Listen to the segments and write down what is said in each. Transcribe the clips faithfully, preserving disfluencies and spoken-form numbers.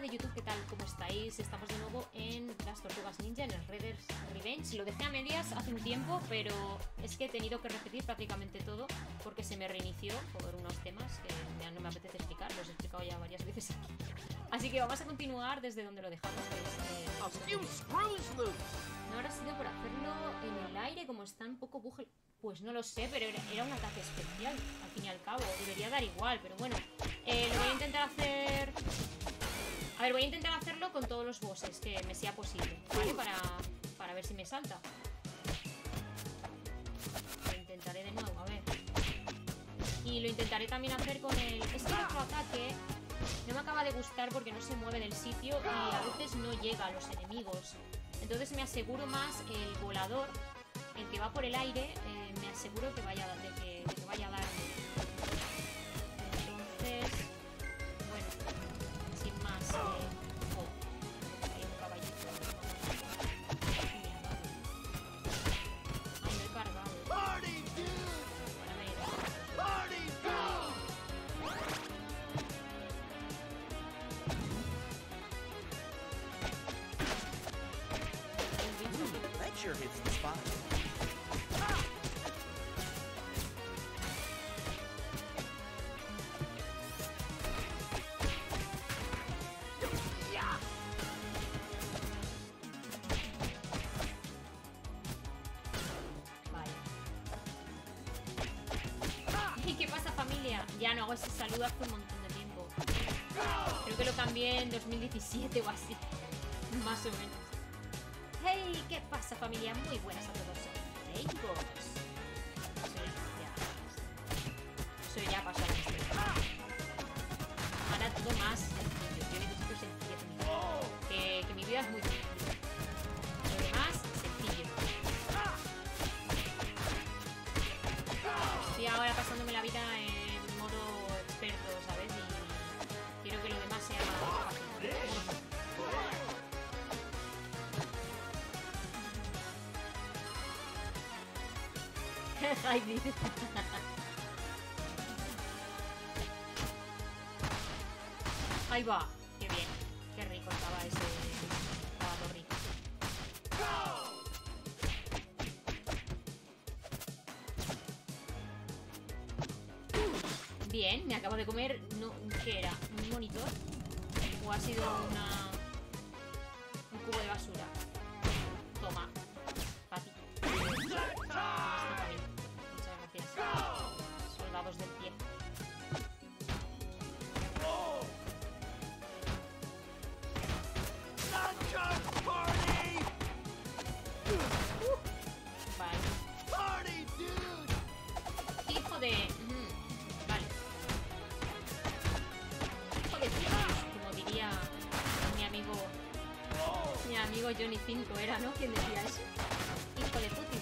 de YouTube, ¿qué tal? ¿Cómo estáis? Estamos de nuevo en las Tortugas Ninja, en el Red Dead Revenge. Lo dejé a medias hace un tiempo, pero es que he tenido que repetir prácticamente todo porque se me reinició por unos temas que ya no me apetece explicar, los he explicado ya varias veces aquí. Así que vamos a continuar desde donde lo dejamos. Que es, eh, no habrá sido por hacerlo en el aire, como está un poco buje... Pues no lo sé, pero era, era un ataque especial, al fin y al cabo. Debería dar igual, pero bueno. Eh, lo voy a intentar hacer... A ver, voy a intentar hacerlo con todos los bosses que me sea posible, ¿vale? Para, para ver si me salta. Lo intentaré de nuevo, a ver. Y lo intentaré también hacer con el... Es que el otro ataque no me acaba de gustar porque no se mueve del sitio y a veces no llega a los enemigos. Entonces me aseguro más el volador, el que va por el aire, eh, me aseguro que vaya, de, que, de que vaya a dar. Entonces, bueno, sin más. Eh, oh, hay un caballito. Ay, no he cargado. Bueno, me iré. That sure hits the spot. ¿Qué pasa, familia? Ya no hago ese saludo hace un montón de tiempo. Creo que lo cambié en dos mil diecisiete o así. Más o menos. Hey, ¿qué pasa, familia? Muy buenas a todos. Rainbows. Eso ya, Eso ya pasó a la historia. Ahora todo más sencillo. Yo necesito sencillo. Que, que mi vida es muy difícil. Lo demás, sencillo. Estoy ahora pasándome la vida en modo experto, ¿sabes? Y quiero que lo demás sea más fácil. Heidi. Ahí va. Qué bien. Qué rico estaba ese. Estaba todo rico. Bien, me acabo de comer. No, ¿qué era? ¿Un monitor? ¿O ha sido una... un cubo de basura? Toma. Para ti. Muchas gracias. Soldados del pie. Uh, vale. Hijo de... Mm, vale. Hijo de puta, como diría mi amigo... Mi amigo Johnny cinco era, ¿no? ¿Quién decía eso? Hijo de putibus.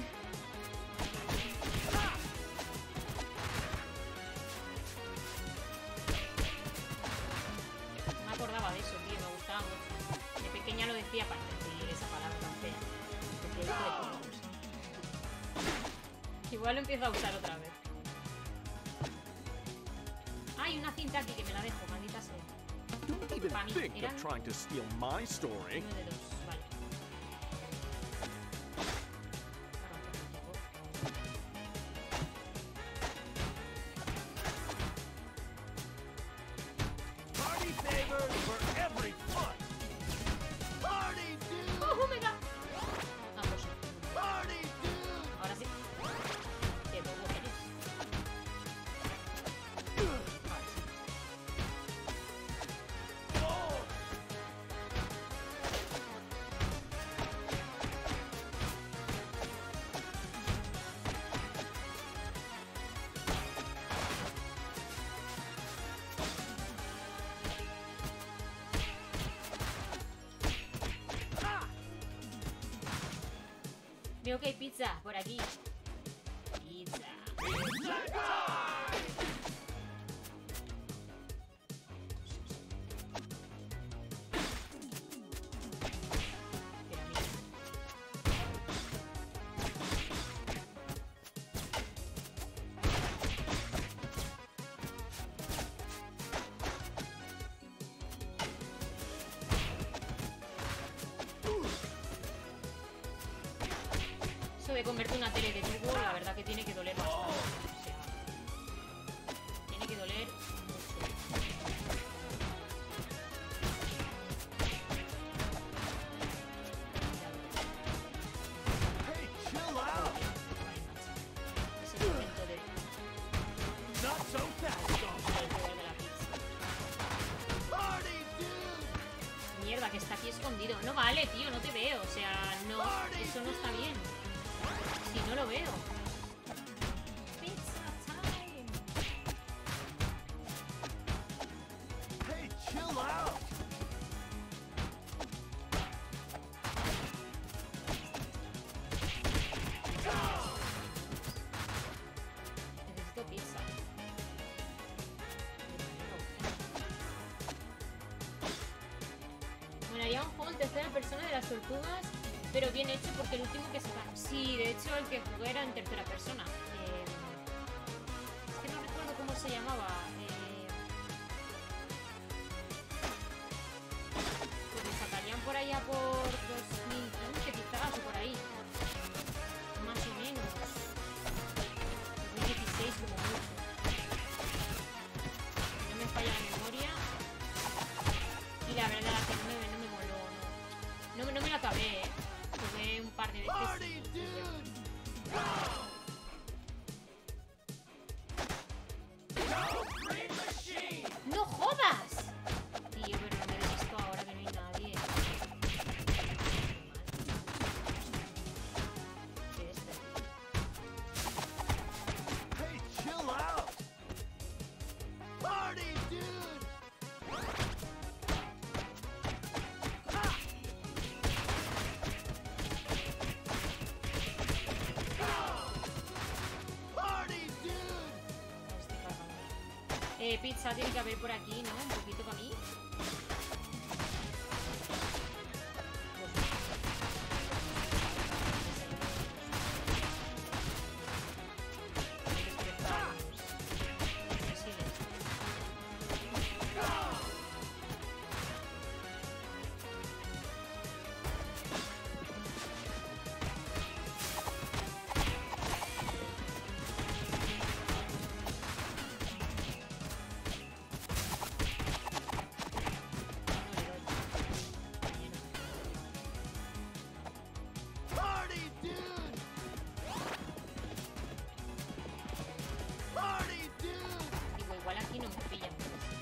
No me acordaba de eso, tío, me gustaba mucho. De pequeña lo decía para decir esa palabra tan fea. Porque hijo de putibus. Igual lo empiezo a usar otra vez. Hay una cinta aquí que me la dejo, maldita sea. Don't even think of trying to steal my story. Uno de dos, vale. Party favors for every foot. Party dude. ¡Oh, me da! Vamos. Party dude. Ahora sí. Qué bobo eres. Vale, sí. Veo que hay pizza por aquí. Pizza. esto de convertir una tele de tubo, la verdad que tiene que doler bastante. O sea, tiene que doler mucho. Es el momento de... Mierda, que está aquí escondido. No vale, tío, no te veo. O sea, no, eso no está bien. Si no lo veo. Pizza time. Hey, chill out. Necesito pizza. Molaría un juego en tercera persona de las tortugas, pero bien hecho porque el último que sacaron. Sí, de hecho el que jugué era en tercera persona. Eh, es que no recuerdo cómo se llamaba. Eh, pues me sacarían por allá por dos mil quince quizás o por ahí. Más o menos. dos mil dieciséis como mucho. No me falla la memoria. Y la verdad que no me, no me moló, no. No, no me lo acabé, ¿eh? Jugué un par de veces. ¡No jodas! Tío, pero no me desisto ahora que no hay nadie. ¿Qué es esto? Hey, chill out. Party, dude. Eh, pizza tiene que haber por aquí, ¿no? Un poquito para mí. Party, dude. Party, dude. Digo, igual aquí no me pillan.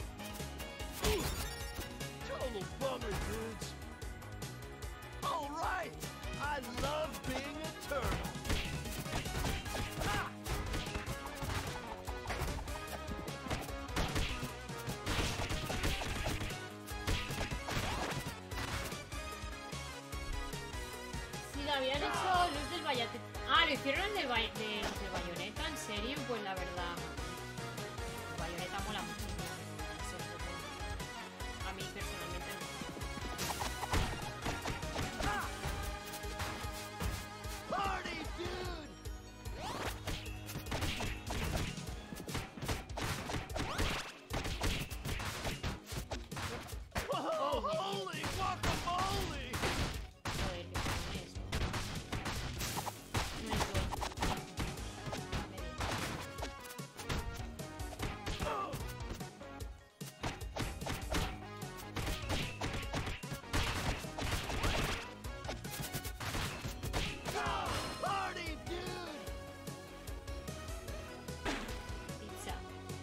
Total bummer, dudes. All right. I love being a turtle. Ha! Sí, lo habían hecho los del Bayonetta. Ah, lo hicieron el del, Bay... de los del Bayonetta, ¿en serio? Pues la verdad. Bayonetta mola mucho. Ese juego. A mí personalmente no. Party, dude. Whoa, holy guacamole. Joder, qué bueno es, ¿no? No es bueno. Party, dude. Pizza.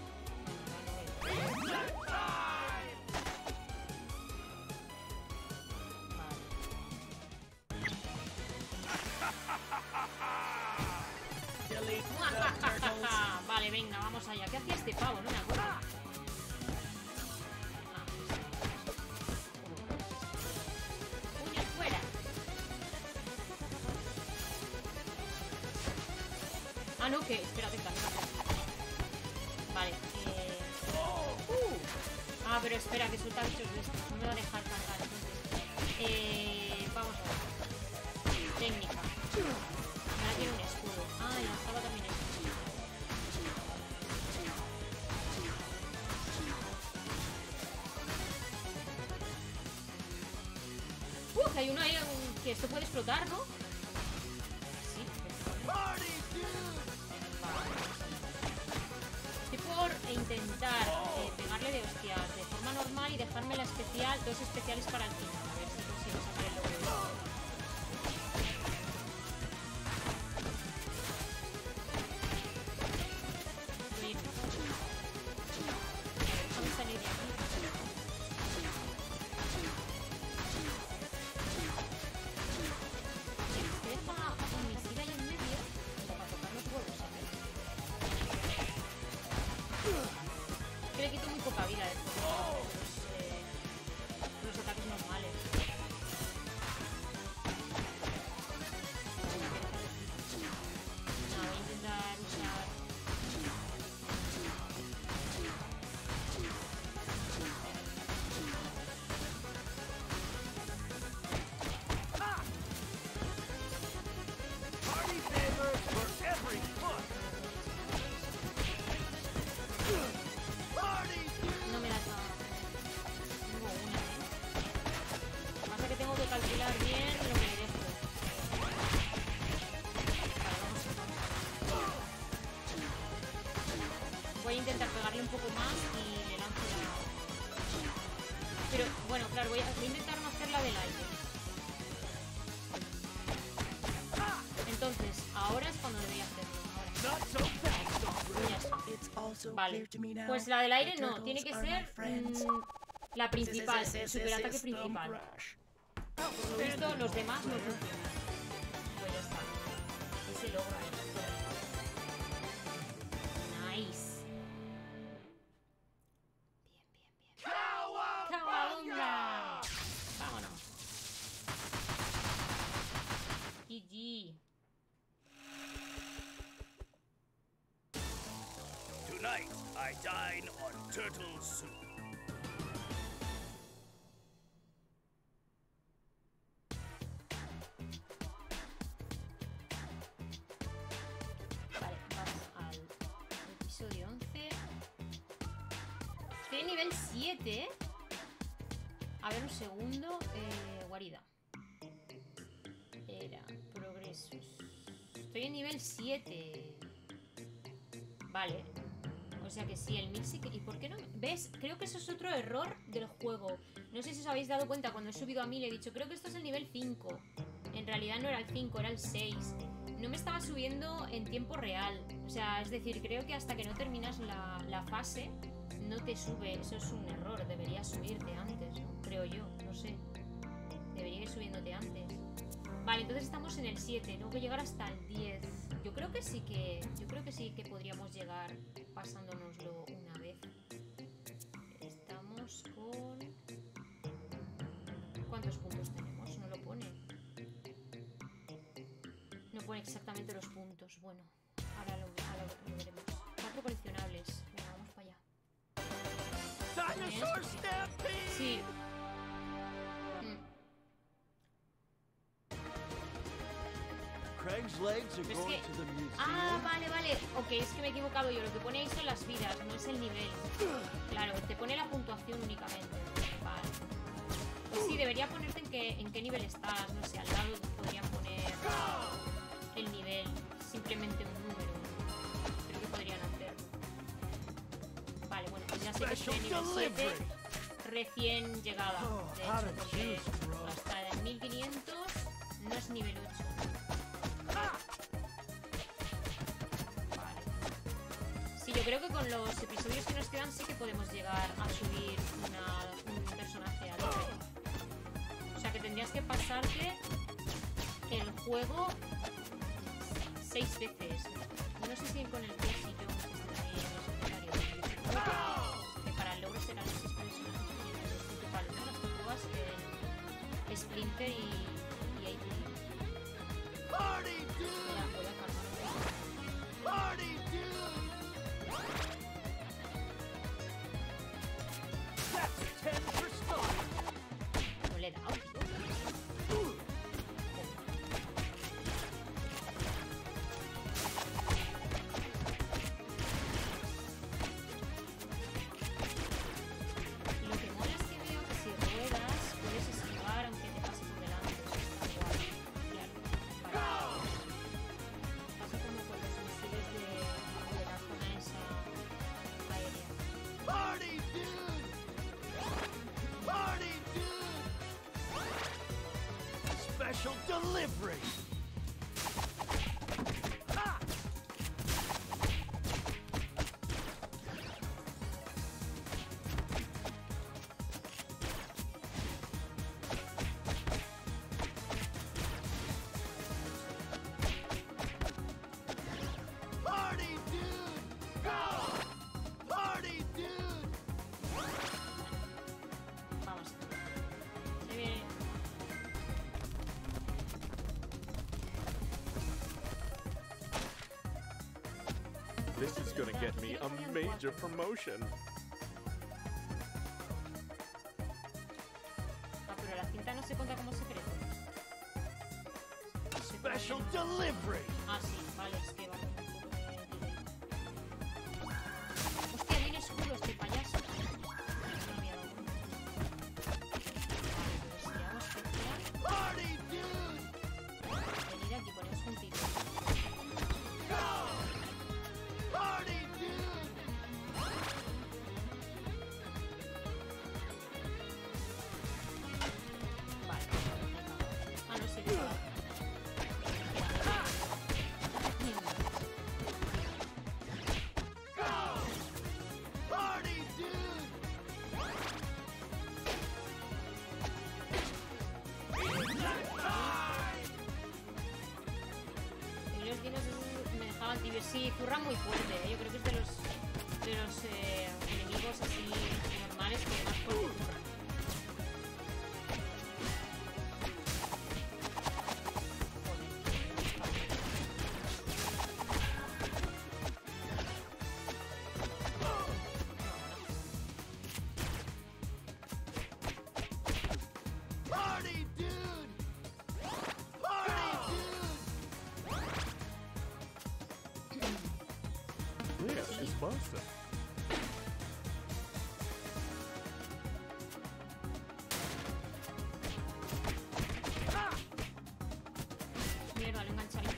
Vale. Vale, venga, vamos allá. ¿Qué hacía este pavo? No me acuerdo. Ah, puños fuera. Ah, no, que. Espérate, espérate. Vale. Eh... Uh. Ah, pero espera, que suelta bichos de estos. No me va a dejar cargar. Entonces. Eh... Vamos a ver. Técnica. Ahora tiene un escudo. Ah, y lanzaba también el escudo. Uh, que hay uno ahí un... que esto puede explotar, ¿no? Sí, perfecto. e intentar eh, pegarle de hostias de forma normal y dejarme la especial, dos especiales para el final. A ver si consigo sacar el logro de esto. Voy a intentar pegarle un poco más y le lanzo la... Pero bueno, claro, voy a, voy a intentar no hacer la del aire. Entonces, ahora es cuando debería hacerlo. Ahora. Vale, pues la del aire no, tiene que ser mmm, la principal, el superataque principal. Por lo visto, los demás no funcionan. Pues ya está. Ese logro ahí. Nice. Vámonos. G G. Tonight I dine on turtle soup. Vale, vamos al episodio once. Estoy en nivel siete, ¿eh? A ver, un segundo. Eh, guarida. Era progresos. Estoy en nivel siete. Vale. O sea que sí, el mil sí que... ¿Y por qué no? ¿Ves? Creo que eso es otro error del juego. No sé si os habéis dado cuenta. Cuando he subido a mil he dicho, creo que esto es el nivel cinco. En realidad no era el cinco, era el seis. No me estaba subiendo en tiempo real. O sea, es decir, creo que hasta que no terminas la, la fase no te sube. Eso es un error. Debería subirte antes, ¿no? Creo yo, no sé. Debería ir subiéndote antes. Vale, entonces estamos en el siete. Tengo que llegar hasta el diez. Yo creo que sí que... Yo creo que sí que podríamos llegar pasándonoslo una vez. Estamos con... ¿Cuántos puntos tenemos? No lo pone. No pone exactamente los puntos. Bueno, ahora lo, ahora lo veremos. Cuatro coleccionables. Venga, vamos para allá. Sí. Mm. Es que... Ah, vale, vale. Ok, es que me he equivocado yo. Lo que pone ahí son las vidas, no es el nivel. Claro, te pone la puntuación únicamente. Vale. Pues sí, debería ponerte en qué, en qué nivel estás. No sé, al lado podrían poner el nivel. Simplemente un número. Creo que podrían hacerlo. Vale, bueno, pues ya sé que estoy en nivel siete. Recién llegada. De hecho, porque hasta el mil quinientos no es nivel ocho. Vale. Sí, yo creo que con los episodios que nos quedan sí que podemos llegar a subir una, un personaje al rey. O sea que tendrías que pasarte el juego seis veces. No sé si con el Jesse y John están ahí en los escenarios. Que para el logro serán los seis personajes principales, ¿no? Las tortugas, eh, Splinter y, y A J. Party dude! Mira, voy a calmarme. Party dude! That's ten for start. No le he dado, tío. Lo que mola es que veo que si ruedas puedes esquivar aunque te pase por delante. Eso está guay. Claro. Vale. Pasa como con los misiles de... Special delivery. Ha! Party dude, go! Party dude. Vamos. Se viene. This is gonna get me a major promotion. Ah, pero la cinta no se cuenta como secreto. No sé cómo Special viene. delivery. Ah, sí, vale, es que va con un poco de delay. Hostia, viene escudo este payaso. No me había dado cuenta. Vale, pues si hago especial, Party dude, venid aquí, ponemos juntitos. go! Party dude. Vale. Ah, no sé qué va. Party dude. Y los dinos esos me dejaban tibios. Sí, curra muy fuerte, ¿eh? Yo creo que es de los, de los eh, enemigos así normales que más fuerte curran. Party dude. Party dude. This is Buster. Mierda, lo engancharé.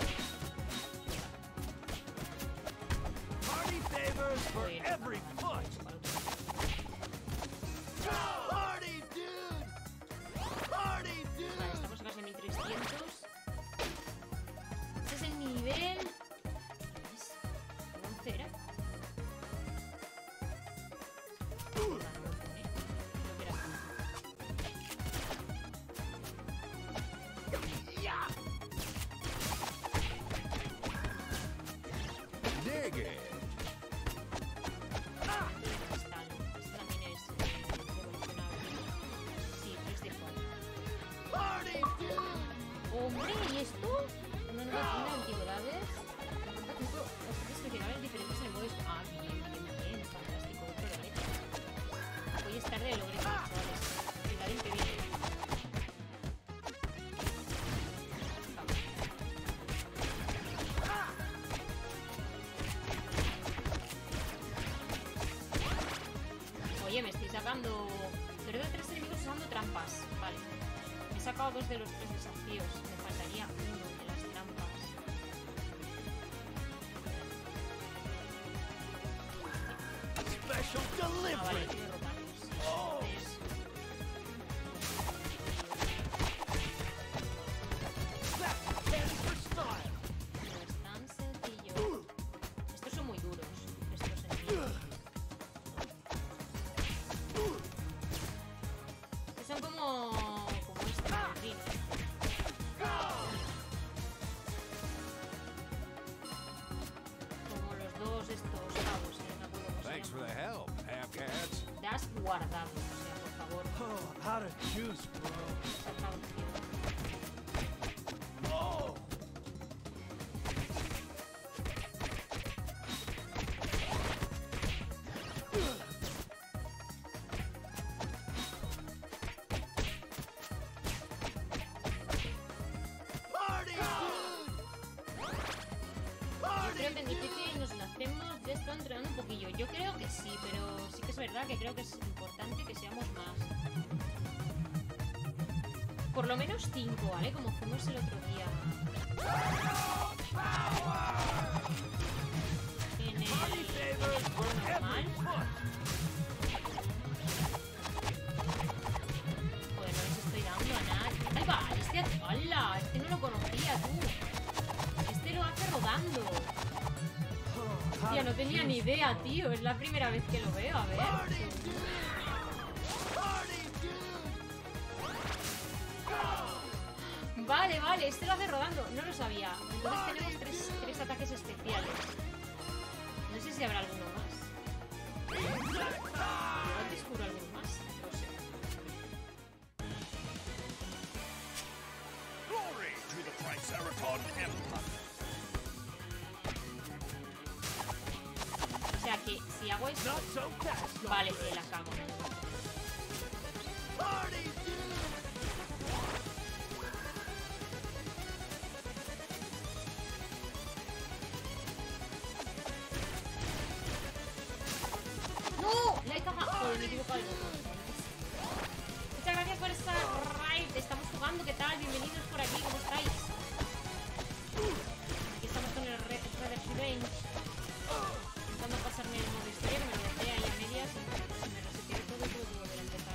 Party favors for Bueno, every vale, foot. vale, para otro. Party dude. Party Vale, dude. estamos casi en mil trescientos. Este es el nivel... ¿Qué es? ¿once era? Vale, once, ¿eh? Creo que era once. Yeah. Dig it. Ah. De cristal. Este también es eh, evolucionable. Sí, tres de cuatro. Party dude. ¡Hombre! ¿Y esto? Una nueva tienda de antigüedades. Aporta cinco objetos especiales diferentes en el modo... Ah, bien, bien, bien. Fantástico. Otro de leche. Hoy es tarde de lograr, chavales. Cuidado que viene. Oye, me estoy sacando... Pero de tres enemigos usando trampas. Vale. Me he sacado dos de los tres desafíos. Me faltaría uno de las trampas. Special Ah, vale, delivery. hay que derrotarlos. Sí, Oh. entonces... That's ten for style. No es tan sencillo. Estos son muy duros. Estos enemigos. Que son como... como este, como el Rino. Como los dos estos cabos, eh, no me acuerdo cómo se Thanks for llaman. the help, Half-Cats. Das guardado, o sea, por favor. Oh, how to choose, bro. Esa traducción. Oh. Party dude. Yo creo que en difícil nos lancemos. Ya está entrenando un poquillo. Yo creo que sí, pero sí que es verdad que creo que es importante que seamos más. Por lo menos cinco, ¿vale? Como fuimos el otro día. En el, en el juego normal. Joder, no les estoy dando a nadie. Ahí va, este chaval. rodando. Tía, no tenía ni idea, tío. Es la primera vez que lo veo, a ver. Vale, vale, este lo hace rodando. No lo sabía. Entonces tenemos tres, tres ataques especiales. No sé si habrá alguno más. Igual descubro alguno más. No sé. Glory to the Triceraton Empire. O sea que si hago esto... Vale, que la cago. ¡No! La he cagado. Joder, me he equivocado el botón. Muchas gracias por esta raid. Estamos jugando. ¿Qué tal? Bienvenidos por aquí. ¿Cómo estáis? Aquí estamos con el Red Red Revenge. Intentando pasarme el modo historia, que me lo dejé ahí a medias y se me reseteó todo y tuve que volver a empezar.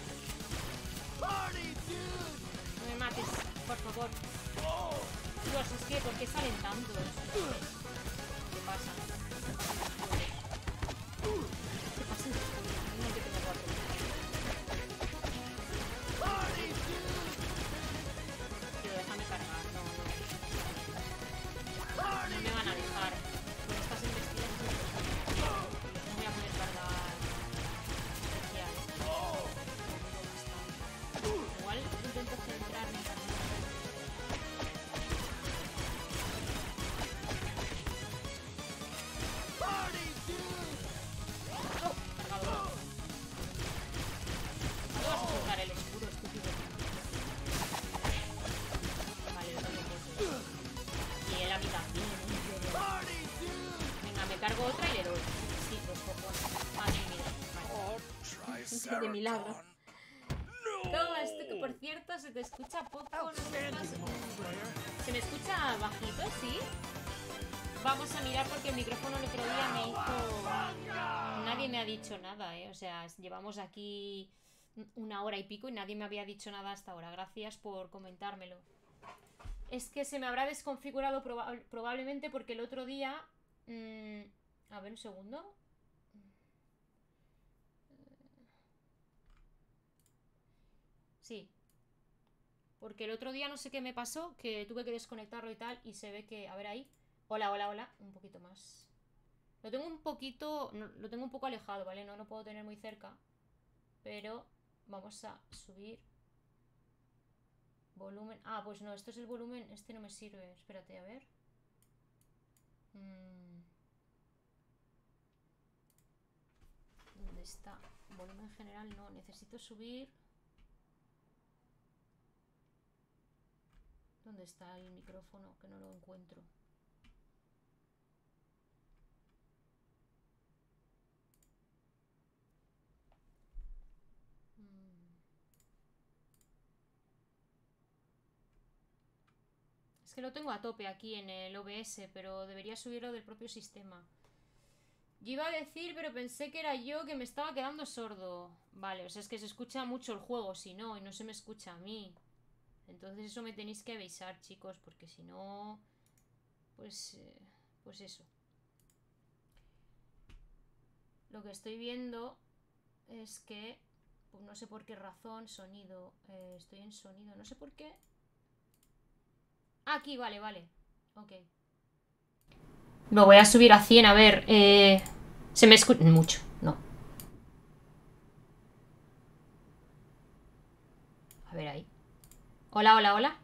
No me mates, por favor. Dios, es que, ¿por qué salen tantos? ¿Qué pasa? ¿Qué pasa? No hay que tener cuatro. Tío, déjame cargar. No, no. No me van a dejar. Con estas investigaciones no voy a poder cargar especial. Igual intento centrarme en cargar. ¡Oh! Cargador. No vas a soltar el escudo, estúpido. Vale, lo tengo puesto. Y él a mí también. Venga, me cargo otra y le doy. Sí, los cojones. Madre mía. Vale. De milagro. Todo esto que, por cierto, se te escucha poco. ¿No sé más? ¿Se me escucha bajito? ¿Sí? Vamos a mirar porque el micrófono el otro día me hizo... Nadie me ha dicho nada, ¿eh? O sea, llevamos aquí una hora y pico y nadie me había dicho nada hasta ahora. Gracias por comentármelo. Es que se me habrá desconfigurado proba probablemente porque el otro día... Mmm, a ver, un segundo. Sí. Porque el otro día no sé qué me pasó, que tuve que desconectarlo y tal, y se ve que... A ver ahí. Hola, hola, hola. Un poquito más. Lo tengo un poquito... No, lo tengo un poco alejado, ¿vale? No lo puedo tener muy cerca. Pero vamos a subir... Volumen... Ah, pues no, esto es el volumen. Este no me sirve. Espérate, a ver. Mm. ¿Dónde está? Volumen general, no. Necesito subir... ¿Dónde está el micrófono? Que no lo encuentro. Es que lo tengo a tope aquí en el O B S, pero debería subirlo del propio sistema. Yo iba a decir, pero pensé que era yo que me estaba quedando sordo. Vale, o sea, es que se escucha mucho el juego, si no, y no se me escucha a mí. Entonces eso me tenéis que avisar, chicos, porque si no... Pues... Eh, pues eso. Lo que estoy viendo es que... Pues no sé por qué razón, sonido... Eh, estoy en sonido, no sé por qué... Aquí, vale, vale. Ok. Lo voy a subir a cien, a ver... Eh, se me escucha... Mucho, no. A ver ahí. Hola, hola, hola.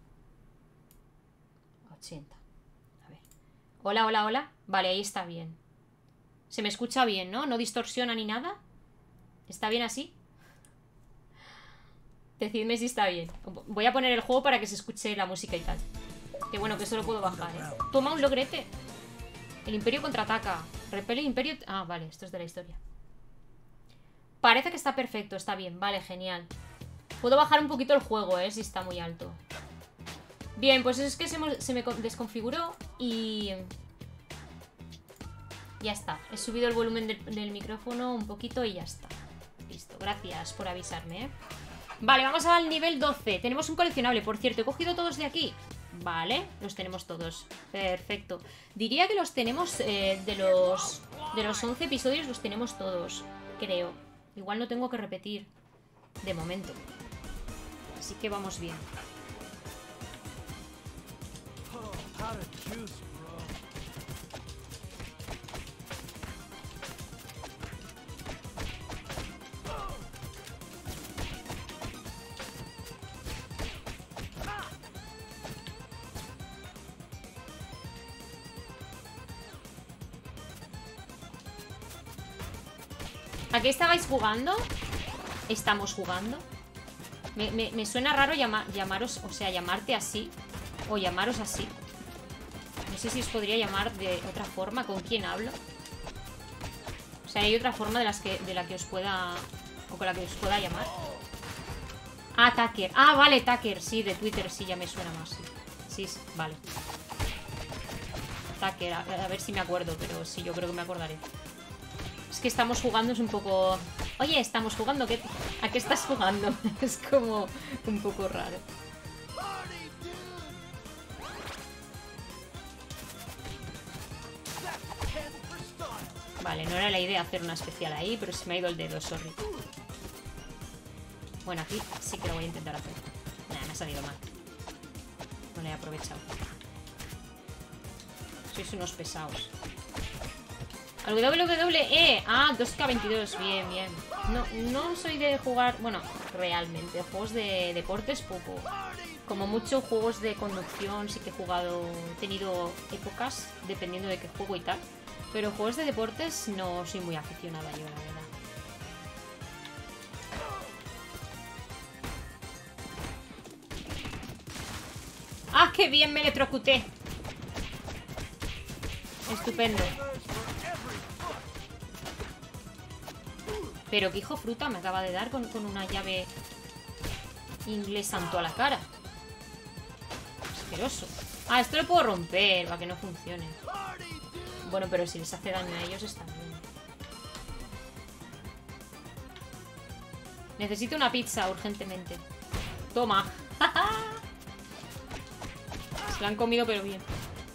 ochenta. A ver. Hola, hola, hola. Vale, ahí está bien. Se me escucha bien, ¿no? No distorsiona ni nada. ¿Está bien así? Decidme si está bien. Voy a poner el juego para que se escuche la música y tal. Que bueno, que eso lo puedo bajar, ¿eh? Toma un logrete. El Imperio contraataca. Repele el Imperio... Ah, vale, esto es de la historia. Parece que está perfecto, está bien. Vale, genial. Puedo bajar un poquito el juego, ¿eh? Si está muy alto. Bien, pues es que se me, se me desconfiguró y... Ya está. He subido el volumen del, del micrófono un poquito y ya está. Listo, gracias por avisarme, ¿eh? Vale, vamos al nivel doce. Tenemos un coleccionable, por cierto. He cogido todos de aquí. Vale, los tenemos todos. Perfecto. Diría que los tenemos eh, de los de los once episodios los tenemos todos, creo. Igual no tengo que repetir de momento. Así que vamos bien. ¿A qué estabais jugando? Estamos jugando. Me, me, me suena raro llama, llamaros, o sea, llamarte así. O llamaros así. No sé si os podría llamar de otra forma. ¿Con quién hablo? O sea, hay otra forma de, las que, de la que os pueda... O con la que os pueda llamar. Ah, Tucker. Ah, vale, Tucker. Sí, de Twitter sí, ya me suena más. Sí, sí, sí, vale. Tucker, a, a ver si me acuerdo. Pero sí, yo creo que me acordaré. Es que estamos jugando, es un poco... Oye, estamos jugando, ¿qué... ¿a qué estás jugando? Es como un poco raro. Vale, no era la idea hacer una especial ahí, pero se me ha ido el dedo, sorry. Bueno, aquí sí que lo voy a intentar hacer. Nah, me ha salido mal. No le he aprovechado. Sois unos pesados. Al W W E. Ah, dos K veintidós. Bien, bien. No, no soy de jugar... Bueno, realmente. Juegos de deportes, poco. Como mucho, juegos de conducción sí que he jugado... He tenido épocas, dependiendo de qué juego y tal. Pero juegos de deportes no soy muy aficionada yo, la verdad. ¡Ah, qué bien me electrocuté! Estupendo. Pero qué hijo fruta me acaba de dar con, con una llave inglés santo a la cara. Asqueroso. Ah, esto lo puedo romper para que no funcione. Bueno, pero si les hace daño a ellos está bien. Necesito una pizza urgentemente. Toma. Se la han comido pero bien.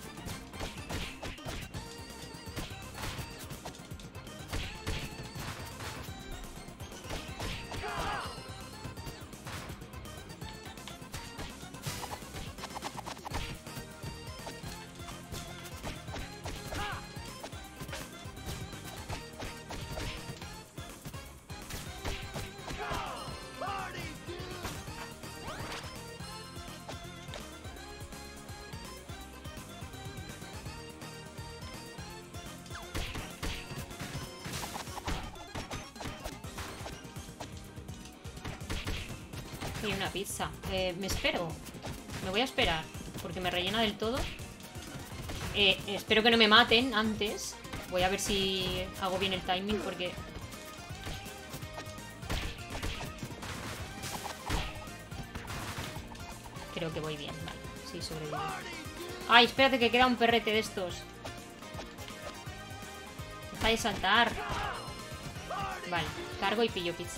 Y una pizza. Eh, me espero. Me voy a esperar. Porque me rellena del todo. Eh, espero que no me maten antes. Voy a ver si hago bien el timing porque... Creo que voy bien. Vale. Sí, sobrevivo. Ay, espérate que queda un perrete de estos. Deja de saltar. Vale. Cargo y pillo pizza.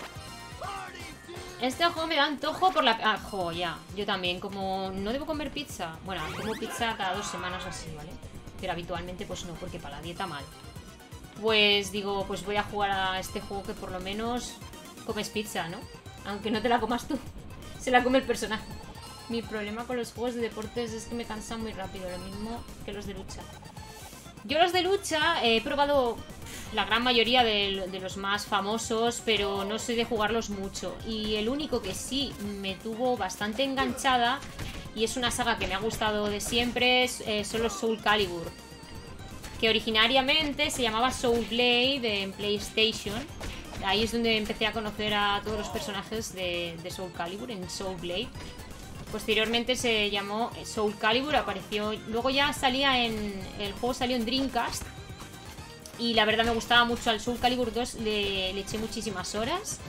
Este juego me da antojo por la... Ah, jo, ya. Yo también, como no debo comer pizza. Bueno, como pizza cada dos semanas o así, ¿vale? Pero habitualmente pues no, porque para la dieta mal. Pues digo, pues voy a jugar a este juego que por lo menos comes pizza, ¿no? Aunque no te la comas tú. Se la come el personaje. Mi problema con los juegos de deportes es que me cansan muy rápido. Lo mismo que los de lucha. Yo los de lucha he probado... La gran mayoría de, de los más famosos, pero no soy de jugarlos mucho. Y el único que sí me tuvo bastante enganchada, y es una saga que me ha gustado de siempre, es, eh, son los Soul Calibur. Que originariamente se llamaba Soul Blade en PlayStation. Ahí es donde empecé a conocer a todos los personajes de, de Soul Calibur, en Soul Blade. Posteriormente se llamó Soul Calibur, apareció... Luego ya salía en... El juego salió en Dreamcast. Y la verdad me gustaba mucho. Al Soul Calibur dos le, le eché muchísimas horas.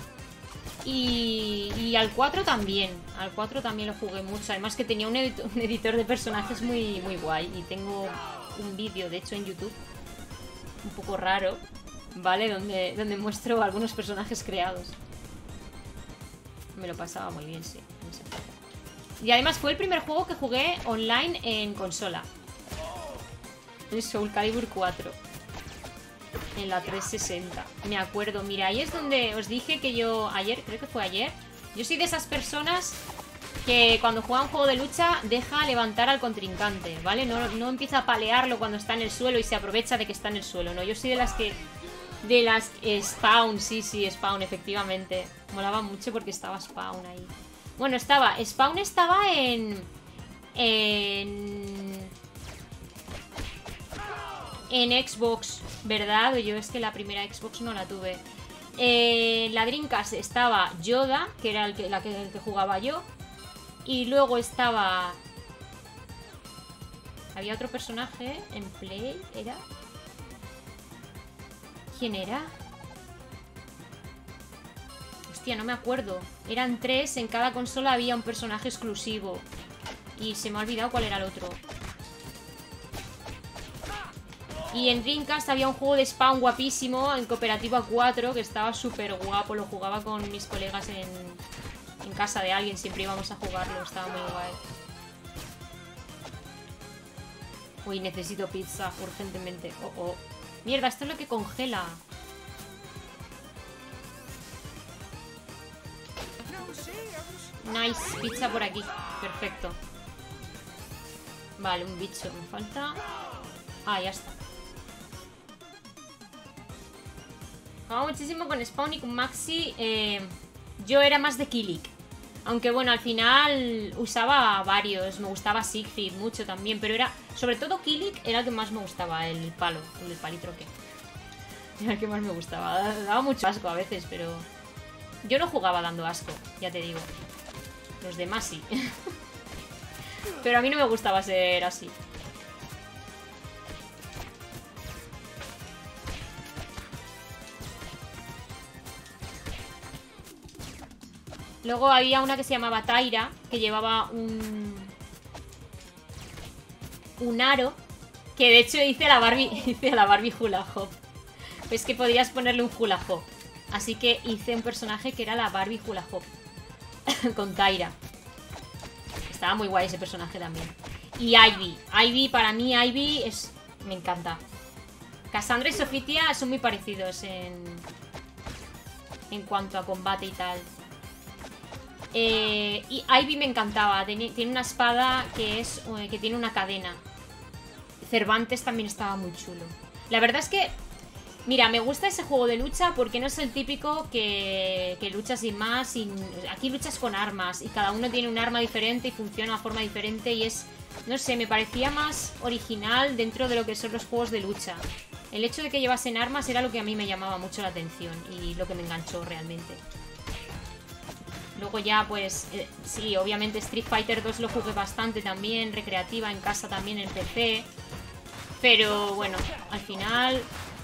Y, y al cuatro también. Al cuatro también lo jugué mucho. Además que tenía un editor, un editor de personajes muy, muy guay. Y tengo un vídeo, de hecho, en YouTube. Un poco raro, ¿vale? Donde, donde muestro algunos personajes creados. Me lo pasaba muy bien, sí. Y además fue el primer juego que jugué online en consola. En Soul Calibur cuatro. En la trescientos sesenta. Me acuerdo, mira, ahí es donde os dije que yo... Ayer, creo que fue ayer. Yo soy de esas personas que cuando juega un juego de lucha deja levantar al contrincante, ¿vale? No, no empieza a palearlo cuando está en el suelo y se aprovecha de que está en el suelo, ¿no? Yo soy de las que... De las... Eh, Spawn, sí, sí, Spawn, efectivamente. Molaba mucho porque estaba Spawn ahí. Bueno, estaba... Spawn estaba en... En... En Xbox, ¿verdad? Yo es que la primera Xbox no la tuve. En la Dreamcast estaba Yoda, que era el que, la que, el que jugaba yo. Y luego estaba... Había otro personaje en Play, ¿era? ¿Quién era? Hostia, no me acuerdo. Eran tres, en cada consola había un personaje exclusivo. Y se me ha olvidado cuál era el otro. Y en Dreamcast había un juego de Spawn guapísimo, en cooperativa cuatro, que estaba súper guapo. Lo jugaba con mis colegas en, en casa de alguien, siempre íbamos a jugarlo, estaba muy guay. Uy, necesito pizza urgentemente. Oh, oh. Mierda, esto es lo que congela. Nice, pizza por aquí. Perfecto. Vale, un bicho me falta. Ah, ya está. Jugaba muchísimo con Spawn y con Maxi. eh, Yo era más de Kilik. Aunque bueno, al final usaba varios. Me gustaba Siegfried mucho también. Pero era, sobre todo Kilik era el que más me gustaba. El palo, el palitroque. Era el que más me gustaba. Daba mucho asco a veces, pero... Yo no jugaba dando asco, ya te digo. Los demás sí. Pero a mí no me gustaba ser así. Luego había una que se llamaba Taira, que llevaba un... Un aro. Que de hecho hice a la Barbie, hice a la Barbie Hula Hop. Pues que podías ponerle un Hula Hop. Así que hice un personaje que era la Barbie Hula Hop. Con Taira. Estaba muy guay ese personaje también. Y Ivy. Ivy, para mí Ivy es... Me encanta. Cassandra y Sophitia son muy parecidos en... En cuanto a combate y tal. Eh, y Ivy me encantaba. Tiene una espada que es que tiene una cadena. Cervantes también estaba muy chulo. La verdad es que, mira, me gusta ese juego de lucha porque no es el típico que, que luchas sin más. Sin, aquí luchas con armas y cada uno tiene un arma diferente y funciona de forma diferente. Y es, no sé, me parecía más original dentro de lo que son los juegos de lucha. El hecho de que llevasen armas era lo que a mí me llamaba mucho la atención y lo que me enganchó realmente. Luego ya, pues, eh, sí, obviamente Street Fighter dos lo jugué bastante también, recreativa, en casa también, en P C. Pero, bueno, al final...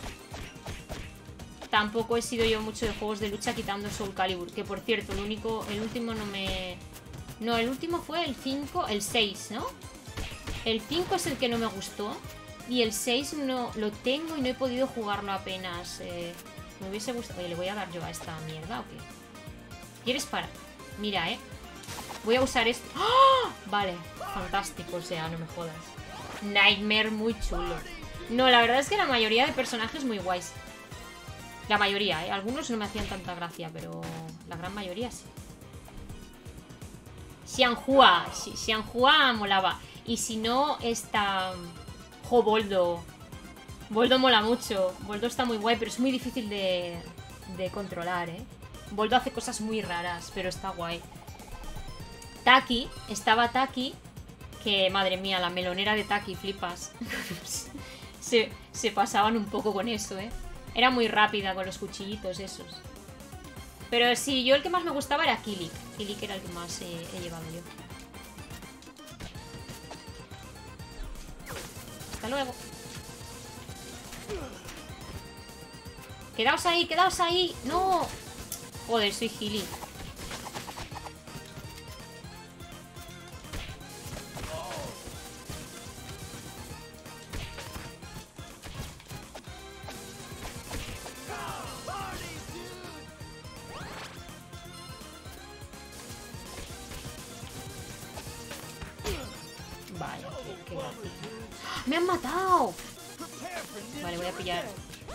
Tampoco he sido yo mucho de juegos de lucha quitando Soul Calibur. Que, por cierto, el único, el último no me... No, el último fue el cinco, el seis, ¿no? El cinco es el que no me gustó. Y el seis no lo tengo y no he podido jugarlo apenas. Eh, me hubiese gustado... Oye, ¿le voy a dar yo a esta mierda o qué? ¿Quieres parar? Mira, ¿eh? Voy a usar esto. ¡Oh! Vale, fantástico, o sea, no me jodas. Nightmare muy chulo. No, la verdad es que la mayoría de personajes muy guays. La mayoría, ¿eh? Algunos no me hacían tanta gracia, pero la gran mayoría sí. Xianhua, sí, Xianhua molaba. Y si no, esta... Jo, Boldo. Boldo mola mucho. Boldo está muy guay, pero es muy difícil de, de controlar, ¿eh? Boldo hace cosas muy raras, pero está guay. Taki, estaba Taki, que madre mía, la melonera de Taki, flipas. se, se pasaban un poco con eso, ¿eh? Era muy rápida con los cuchillitos esos. Pero sí, yo el que más me gustaba era Kilik. Kilik era el que más eh, he llevado yo. Hasta luego. Quedaos ahí, quedaos ahí. ¡No! Joder, soy gili. Qué gracia. ¡Me han matado! Vale, voy a pillar.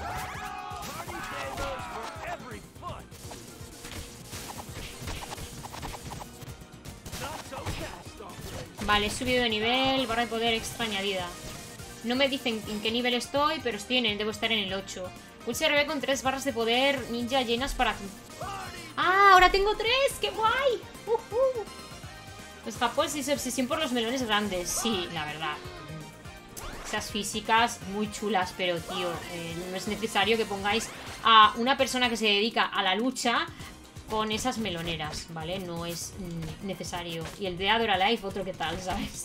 Vale, he subido de nivel. Barra de poder extra añadida. No me dicen en qué nivel estoy, pero estoy en el, debo estar en el ocho. Pulse R B con tres barras de poder ninja llenas para... ¡Ah! ¡Ahora tengo tres! ¡Qué guay! Uh -huh. Los japoneses se obsesión por los melones grandes. Sí, la verdad. Esas físicas muy chulas, pero tío, eh, no es necesario que pongáis a una persona que se dedica a la lucha con esas meloneras, ¿vale? No es mm, necesario. Y el de Adora Life, otro que tal, ¿sabes?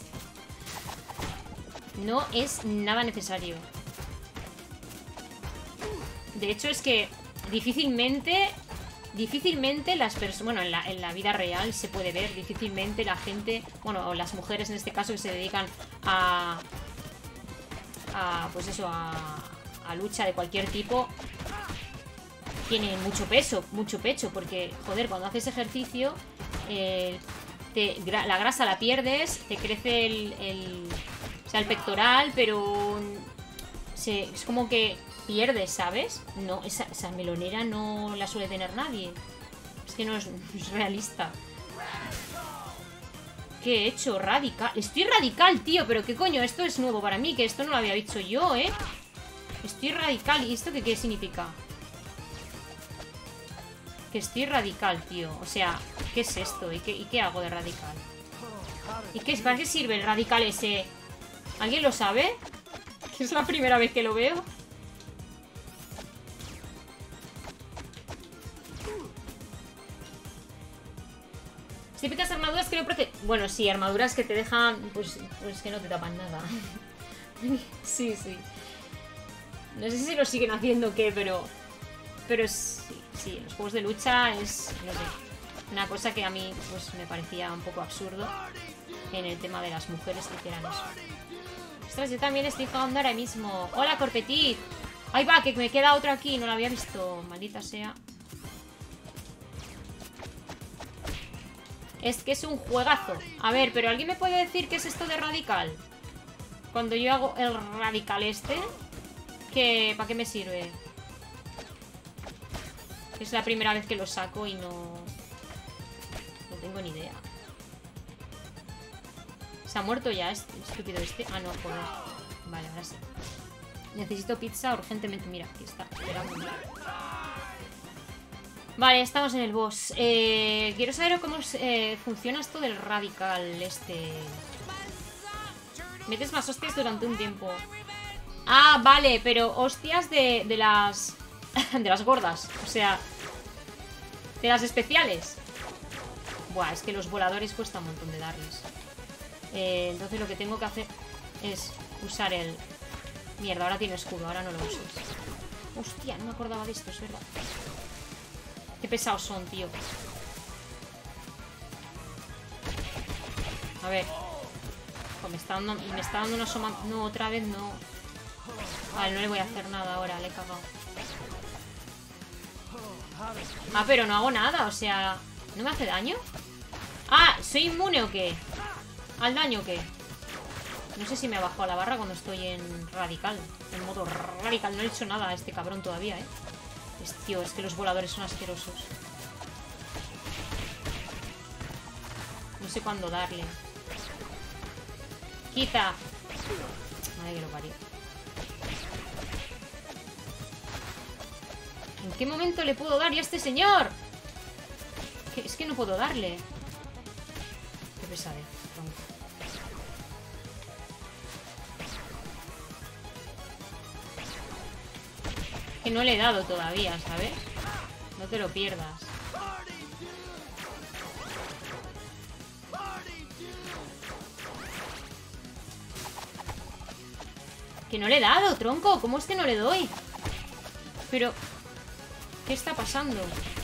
No es nada necesario. De hecho, es que difícilmente... Difícilmente las personas... Bueno, en la, en la vida real se puede ver. Difícilmente la gente... Bueno, o las mujeres en este caso que se dedican a... a pues eso, a, a lucha de cualquier tipo, tienen mucho peso, mucho pecho. Porque, joder, cuando haces ejercicio, eh, te, la grasa la pierdes, te crece el... el o sea, el pectoral, pero... Se, es como que... pierdes, ¿sabes? No, esa, esa melonera no la suele tener nadie. Es que no es, no es realista. ¿Qué he hecho? Radical. Estoy radical, tío. Pero qué coño, esto es nuevo para mí. Que esto no lo había dicho yo, ¿eh? Estoy radical. ¿Y esto qué, qué significa? Que estoy radical, tío. O sea, ¿qué es esto? ¿Y qué, y qué hago de radical? ¿Y qué, para qué sirve el radical ese? ¿Alguien lo sabe? Que es la primera vez que lo veo. Típicas armaduras que no protegen. Bueno, sí, armaduras que te dejan. Pues, pues que no te tapan nada. Sí, sí. No sé si lo siguen haciendo o qué, pero. Pero sí, sí, los juegos de lucha es. No sé. Una cosa que a mí pues me parecía un poco absurdo. En el tema de las mujeres que hicieran eso. Ostras, yo también estoy jugando ahora mismo. ¡Hola, Corpetit! ¡Ahí va! Que me queda otro aquí. No lo había visto. Maldita sea. Es que es un juegazo. A ver, pero ¿alguien me puede decir qué es esto de radical? Cuando yo hago el radical este, ¿qué, ¿para qué me sirve? Es la primera vez que lo saco y no... No tengo ni idea. ¿Se ha muerto ya este estúpido este? Ah, no, joder. Vale, ahora sí. Necesito pizza urgentemente. Mira, aquí está. Esperamos. Vale, estamos en el boss. Eh, quiero saber cómo eh, funciona esto del radical este. Metes más hostias durante un tiempo. Ah, vale, pero hostias de, de las... de las gordas. O sea, de las especiales. Buah, es que los voladores cuesta un montón de darles. Eh, entonces lo que tengo que hacer es usar el... Mierda, ahora tiene escudo, ahora no lo uso. Hostia, no me acordaba de esto, es verdad. Qué pesados son, tío. A ver. Oh, me está dando, me está dando una soma... No, otra vez no. Vale, no le voy a hacer nada ahora, le he cagado. Ah, pero no hago nada, o sea... ¿No me hace daño? Ah, ¿soy inmune o qué? ¿Al daño o qué? No sé si me bajo a la barra cuando estoy en radical. En modo radical. No he hecho nada a este cabrón todavía, ¿eh? Es, tío, es que los voladores son asquerosos. No sé cuándo darle. ¡Quita! Madre que lo parió. ¿En qué momento le puedo dar yo a este señor? Es que no puedo darle. Qué pesadez, tronco. Que no le he dado todavía, ¿sabes? No te lo pierdas. Que no le he dado, tronco. ¿Cómo es que no le doy? Pero... ¿qué está pasando?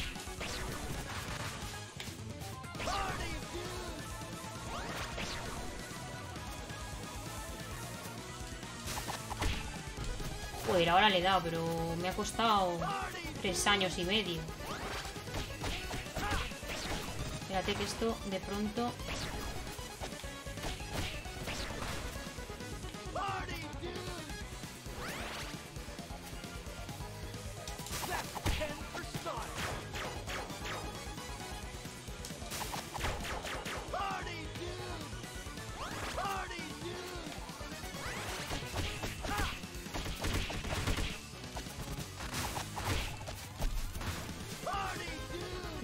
Joder, ahora le he dado, pero me ha costado tres años y medio. Espérate que esto de pronto...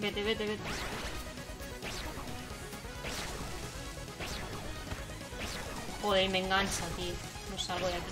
Vete, vete, vete. Joder, me engancha, tío. No salgo de aquí.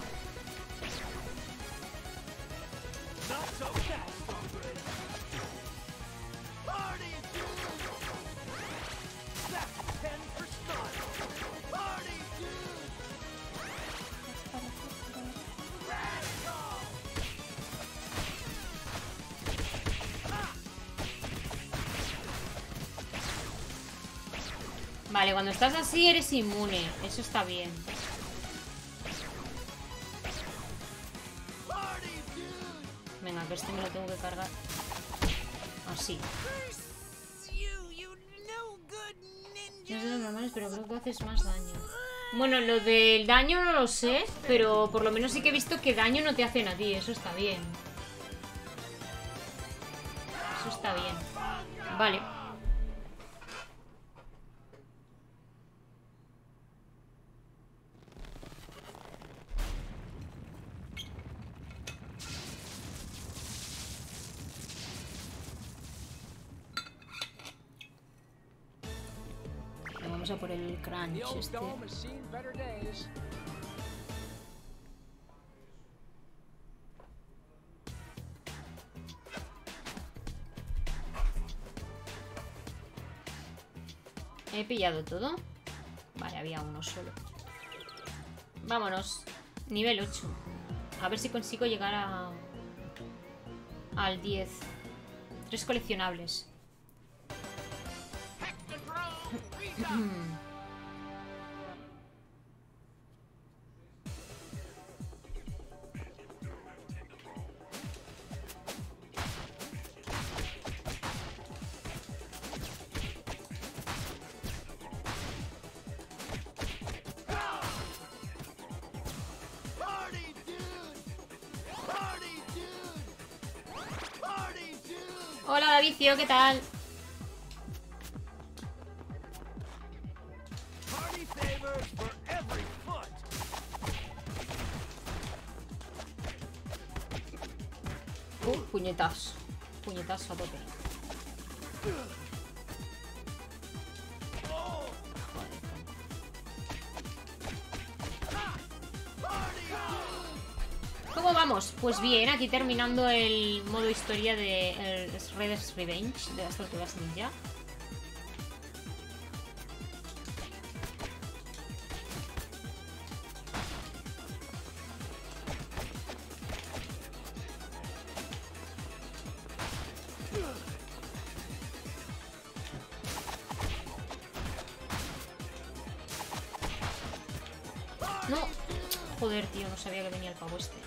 Vale, cuando estás así eres inmune. Eso está bien. Venga, que este me lo tengo que cargar. Así. No sé los normales, pero creo que haces más daño. Bueno, lo del daño no lo sé, pero por lo menos sí que he visto que daño no te hacen a ti. Eso está bien. Eso está bien. Vale. Vamos a por el crunch este. He pillado todo. Vale, había uno solo. Vámonos. Nivel ocho. A ver si consigo llegar a... al diez. Tres coleccionables. Hola Davicio, ¿qué tal? Uh, puñetazo. Puñetazo a tope. ¿Cómo vamos? Pues bien, aquí terminando el modo historia de el Shredder's Revenge de las Tortugas Ninja. No, joder, tío, no sabía que venía el pavo este.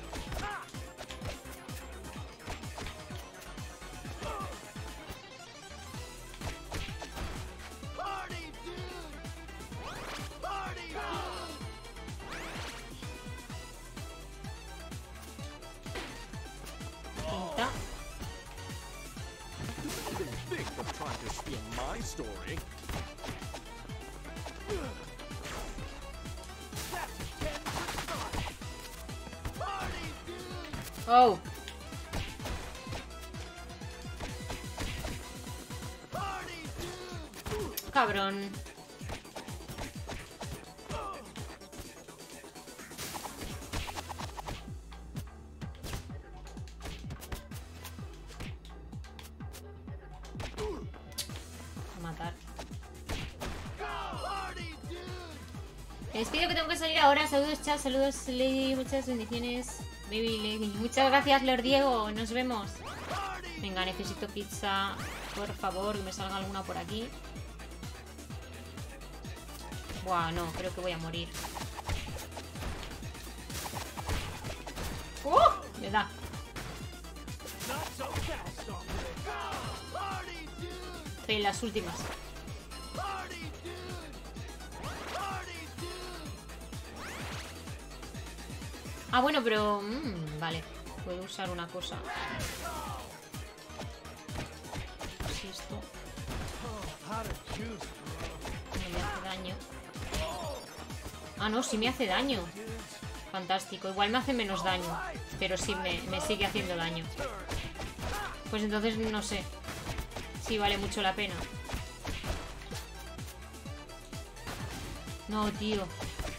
Pinta. Oh. Cabrón. A matar. Me despido que tengo que salir ahora. Saludos, chat. Saludos, Lady. Muchas bendiciones. Baby Lady. Muchas gracias, Lord Diego. Nos vemos. Venga, necesito pizza. Por favor, que me salga alguna por aquí. Buah, no, creo que voy a morir. ¡Oh! Me da. En las últimas. Ah, bueno, pero... Mmm, vale. Puedo usar una cosa. Si esto... no me hace daño. Ah, no, sí me hace daño. Fantástico. Igual me hace menos daño. Pero sí me, me sigue haciendo daño. Pues entonces no sé Sí, vale mucho la pena. No, tío.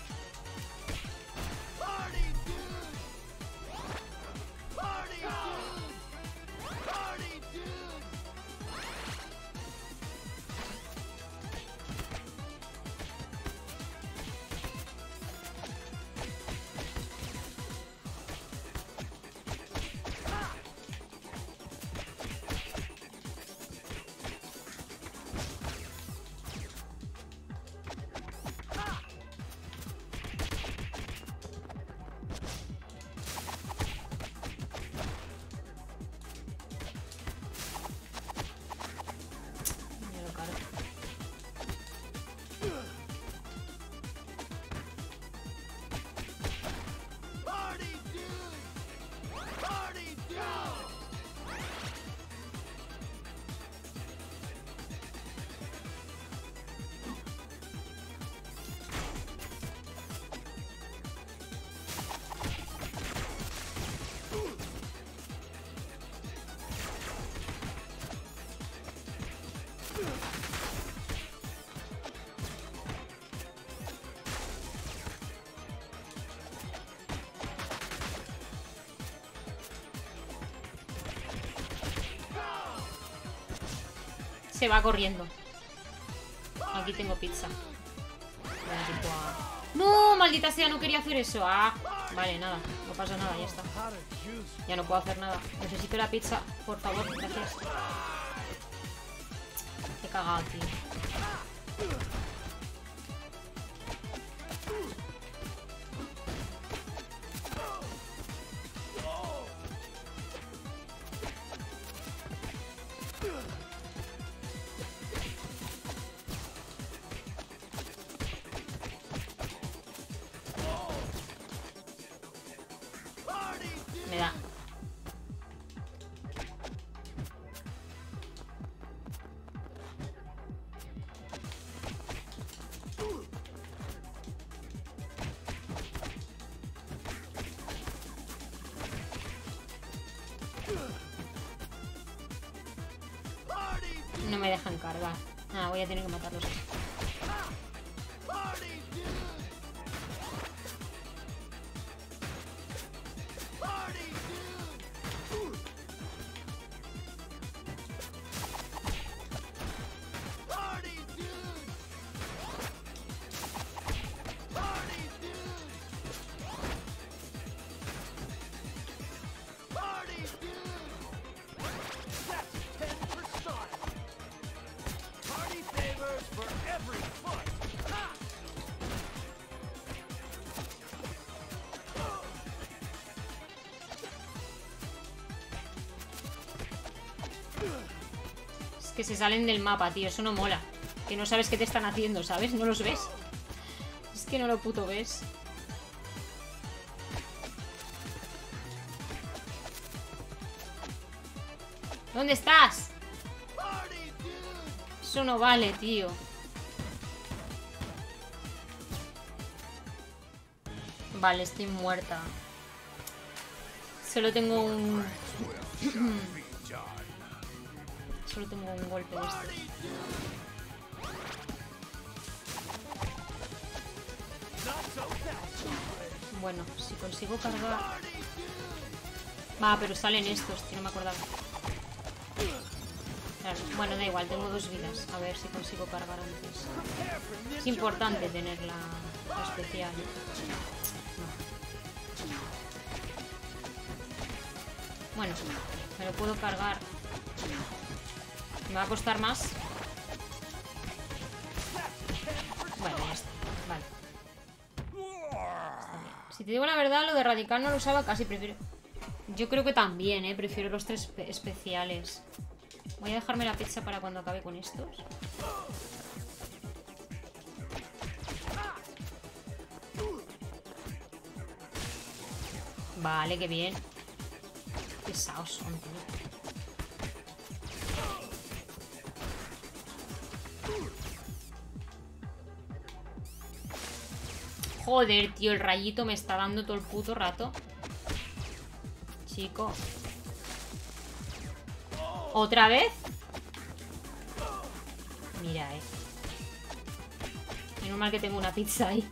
Se va corriendo. Aquí tengo pizza. ¡No! ¡Maldita sea! No quería hacer eso. Ah, vale, nada. No pasa nada, ya está. Ya no puedo hacer nada. Necesito la pizza, por favor. Gracias. Qué cagado, tío. Me da. No me dejan cargar. Ah, voy a tener que matarlos. Que se salen del mapa, tío. Eso no mola. Que no sabes qué te están haciendo, ¿sabes? No los ves. Es que no lo puto ves. ¿Dónde estás? Eso no vale, tío. Vale, estoy muerta. Solo tengo un... Solo tengo un golpe de este. Bueno, si consigo cargar... Va, pero salen estos, que no me acordaba. Claro, bueno, da igual, tengo dos vidas. A ver si consigo cargar antes. Es importante tener la, la especial. No. Bueno, me lo puedo cargar. Me va a costar más. Bueno, ya está. Vale. Está bien. Si te digo la verdad, lo de radical no lo usaba casi. Prefiero... Yo creo que también, ¿eh? Prefiero los tres especiales. Voy a dejarme la pizza para cuando acabe con estos. Vale, qué bien. Qué pesados son, tío. Joder, tío, el rayito me está dando todo el puto rato. Chico. ¿Otra vez? Mira, eh. Menos mal que tengo una pizza ahí.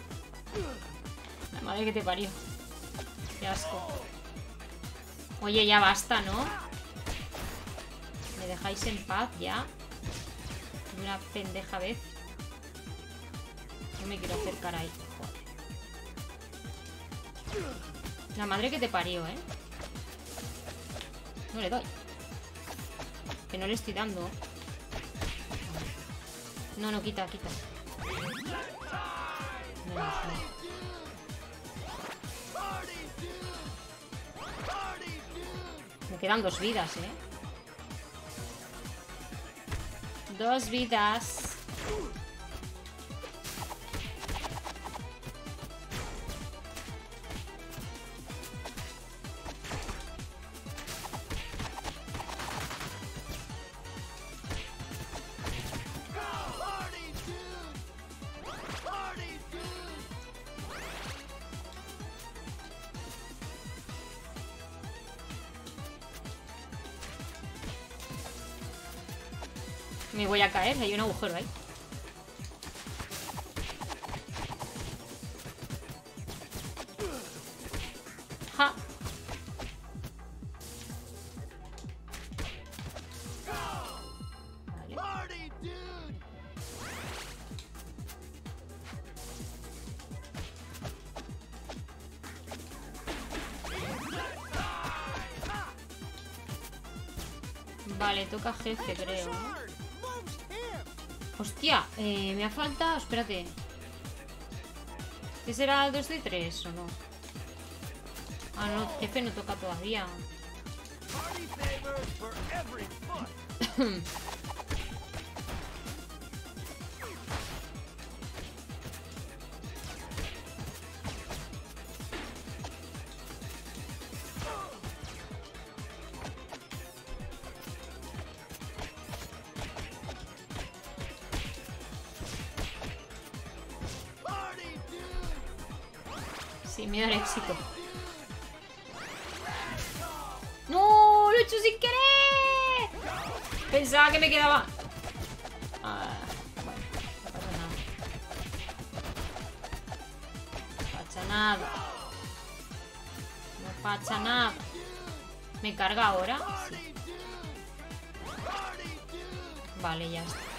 La madre que te parió. Qué asco. Oye, ya basta, ¿no? ¿Me dejáis en paz ya? De una pendeja vez. No me quiero acercar ahí. Joder. La madre que te parió, ¿eh? No le doy. Que no le estoy dando. No, no, quita, quita. No, no, no. Me quedan dos vidas, ¿eh? Dos vidas. Me voy a caer, hay un agujero ahí. Ja. Vale. Vale, toca jefe, creo, ¿no? Hostia, eh, me ha faltado... Espérate. ¿Este será dos de tres o no? Ah, no, jefe no toca todavía. Sí, me da el éxito. ¡No! ¡Lo he hecho sin querer! Pensaba que me quedaba... Ah, bueno, no pasa nada. No pasa nada. No pasa nada. ¿Me carga ahora? Sí. Vale, ya está.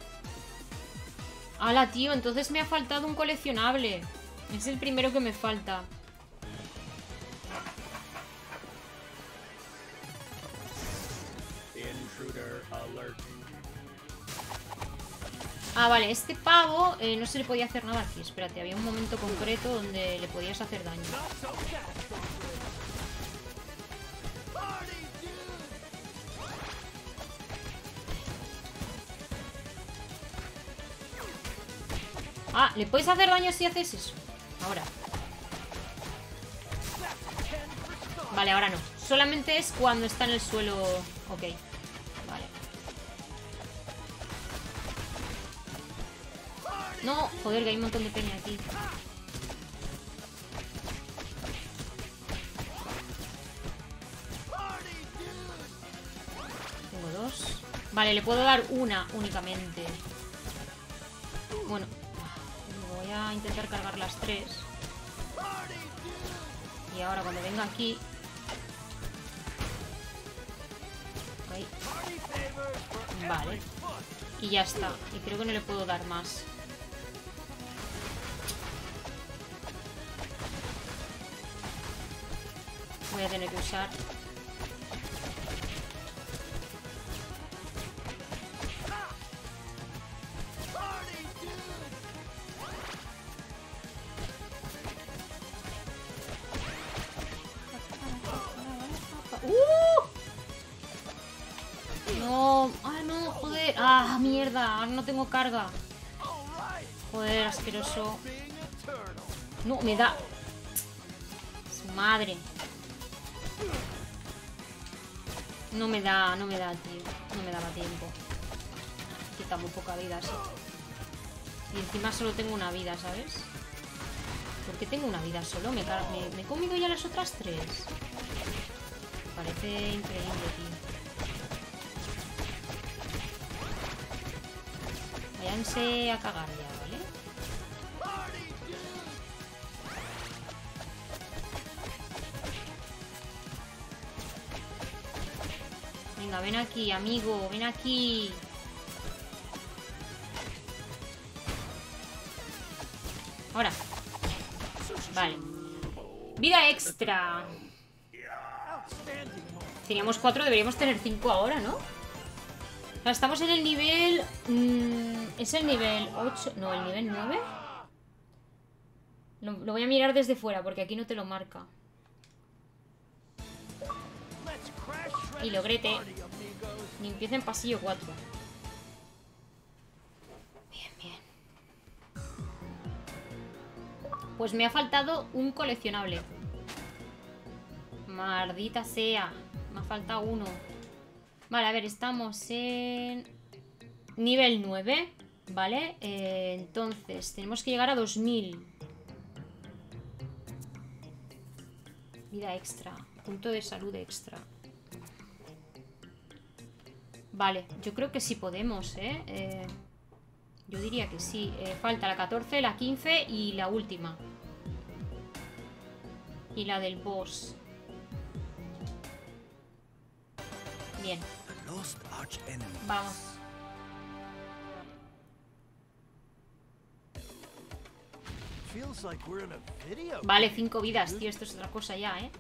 ¡Hala, tío! Entonces me ha faltado un coleccionable. Es el primero que me falta. Ah, vale, este pavo eh, no se le podía hacer nada aquí. Espérate, había un momento concreto donde le podías hacer daño. Ah, ¿le puedes hacer daño si haces eso? Ahora. Vale, ahora no. Solamente es cuando está en el suelo. Ok. Vale. No, joder, que hay un montón de peña aquí. Tengo dos. Vale, le puedo dar una únicamente. Bueno. Voy a intentar cargar las tres. Y ahora cuando venga aquí... Ahí. Vale. Y ya está. Y creo que no le puedo dar más. Voy a tener que usar... ¡Ah, mierda! Ahora no tengo carga. Joder, asqueroso. No, me da... Su madre. No me da, no me da, tío. No me daba tiempo. Quita muy poca vida, sí. Y encima solo tengo una vida, ¿sabes? ¿Por qué tengo una vida solo? ¿Me, me, me he comido ya las otras tres? Me parece increíble, tío. váyanse a cagar ya, ¿vale? Venga, ven aquí, amigo, ven aquí. Ahora. Vale. Vida extra. Teníamos cuatro, deberíamos tener cinco ahora, ¿no? O sea, estamos en el nivel... Mmm, ¿es el nivel ocho? No, el nivel nueve. Lo, lo voy a mirar desde fuera porque aquí no te lo marca. Y logrete. Limpieza en pasillo cuatro. Bien, bien. Pues me ha faltado un coleccionable. Maldita sea. Me ha faltado uno. Vale, a ver, estamos en nivel nueve. Vale, eh, entonces tenemos que llegar a dos mil. Vida extra. Punto de salud extra. Vale, yo creo que sí podemos, ¿eh? eh yo diría que sí. Eh, falta la catorce, la quince y la última. Y la del boss. Bien. Vamos. Vale, cinco vidas, tío. Esto es otra cosa ya, ¿eh?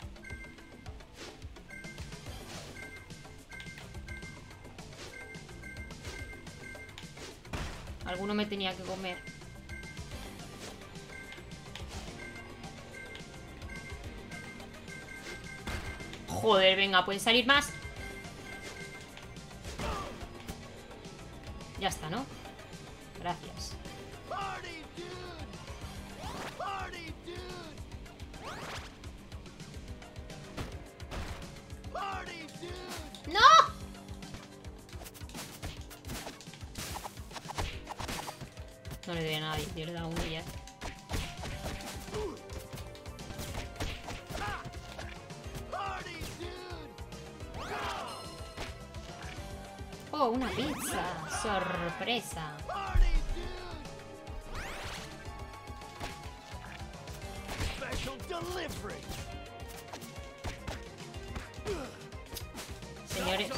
Alguno me tenía que comer. Joder, venga, ¿pueden salir más? Ya está, ¿no? Gracias. ¡No! No le doy a nadie, yo le he dado uno ya. Oh, una pizza. Sorpresa. Señores.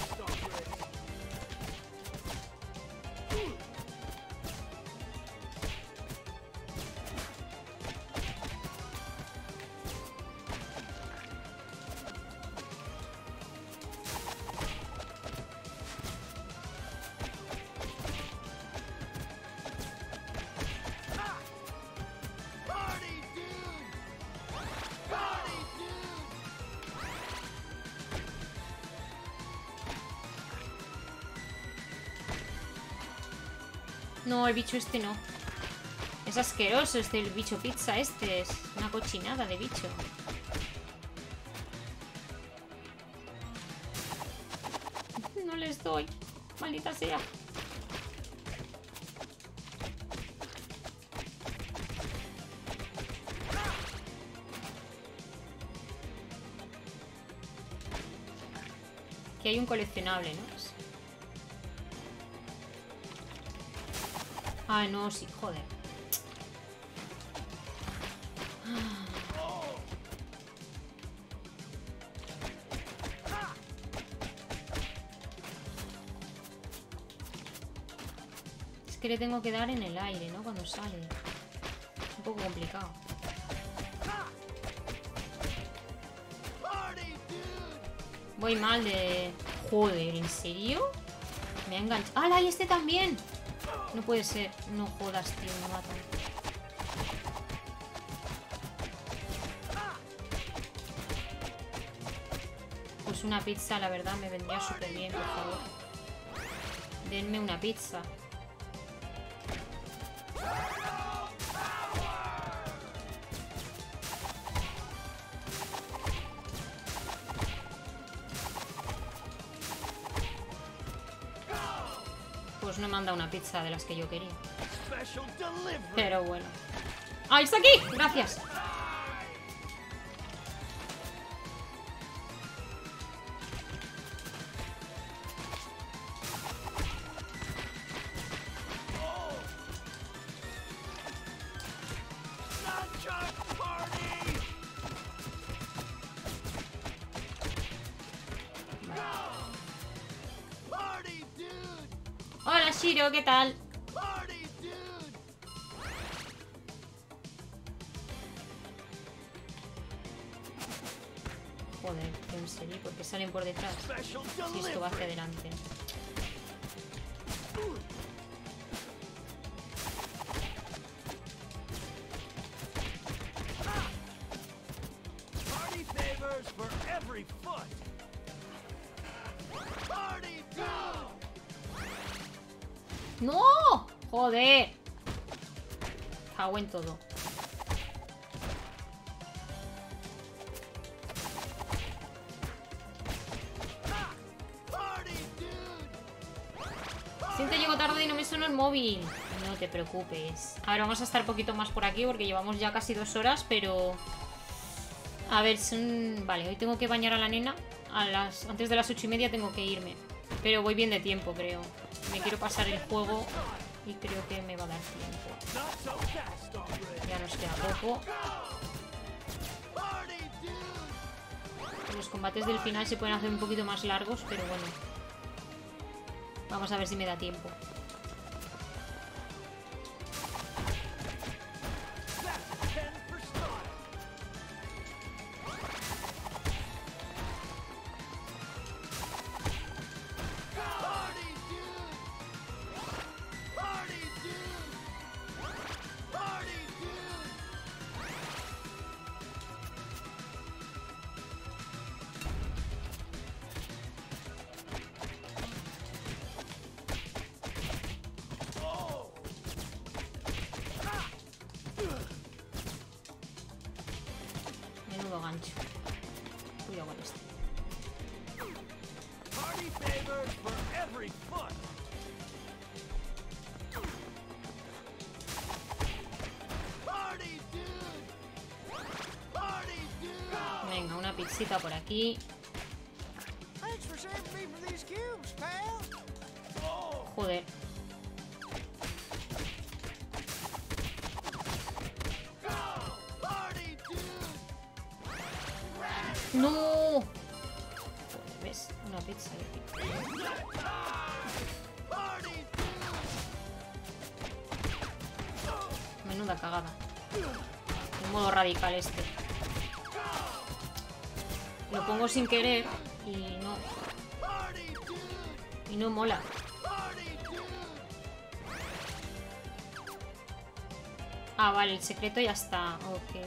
No, el bicho este no. Es asqueroso este, el bicho pizza este. Es una cochinada de bicho. No les doy. Maldita sea. Aquí hay un coleccionable, ¿no? Ah, no, sí, joder. Es que le tengo que dar en el aire, ¿no? Cuando sale. Es un poco complicado. Voy mal de... Joder, ¿en serio? Me ha enganchado. ¡Hala! ¡Y este también! No puede ser. No jodas, tío. Me matan. Pues una pizza, la verdad, me vendría súper bien, por favor. Denme una pizza. Pues no me han dado una pizza de las que yo quería. Pero bueno. ¡Ah, está aquí! Gracias. Shiro, ¿qué tal? Joder, en serio, ¿por qué salen por detrás? Si esto va hacia adelante. ¡No! ¡Joder! Cago en todo. Siento llego tarde y no me suena el móvil. No te preocupes. A ver, vamos a estar un poquito más por aquí porque llevamos ya casi dos horas, pero... A ver, son... Vale, hoy tengo que bañar a la nena. A las... Antes de las ocho y media tengo que irme. Pero voy bien de tiempo, creo. Me quiero pasar el juego y creo que me va a dar tiempo. Ya nos queda poco. Los combates del final se pueden hacer un poquito más largos, pero bueno. Vamos a ver si me da tiempo. Menudo gancho. Cuidado con este. Venga, una pizzita por aquí. Joder. ¡No! Joder, ¿ves? Una pizza de aquí. Menuda cagada. En modo radical este. Lo pongo sin querer y no... Y no mola. Ah, vale, el secreto ya está. Ok.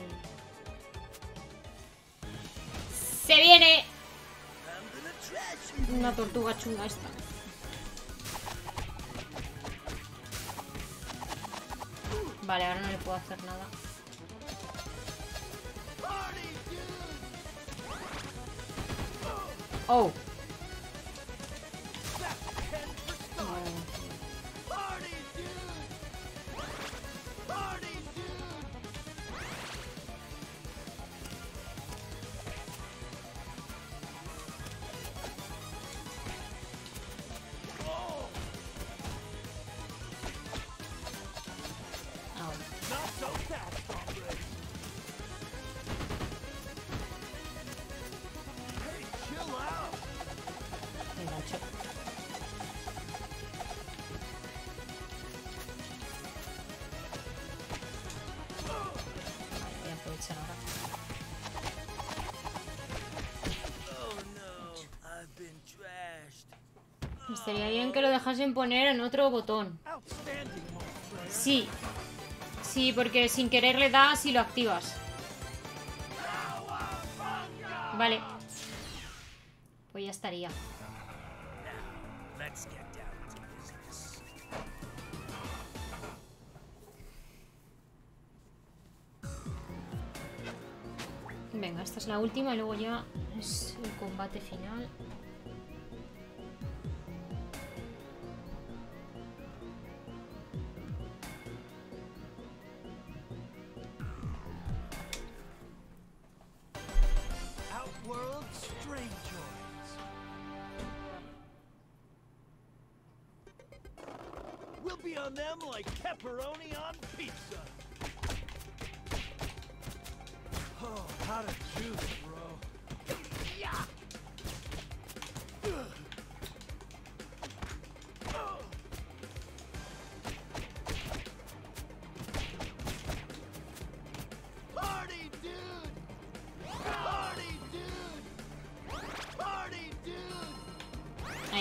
¡Se viene! Una tortuga chunga esta. Vale, ahora no le puedo hacer nada. Oh. Estaría bien que lo dejasen poner en otro botón. Sí. Sí, porque sin querer le das y lo activas. Vale. Pues ya estaría. Venga, esta es la última y luego ya es el combate final. On them like pepperoni on pizza. Oh, how to juice, bro. Yeah.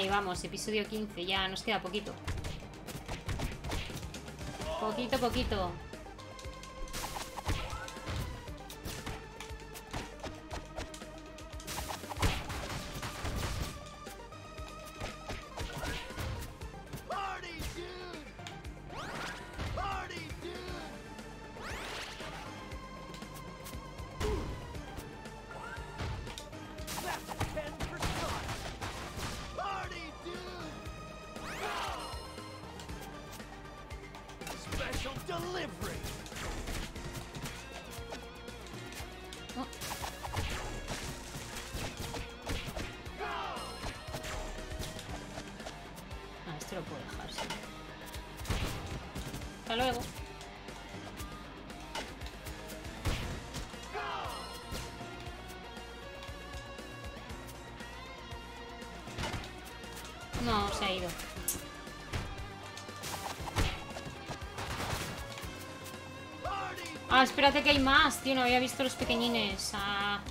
Vale, vamos, episodio quince. Ya nos queda poquito. Poquito, poquito. Hasta luego. No, se ha ido. Ah, espérate que hay más, tío. No había visto los pequeñines. Ah.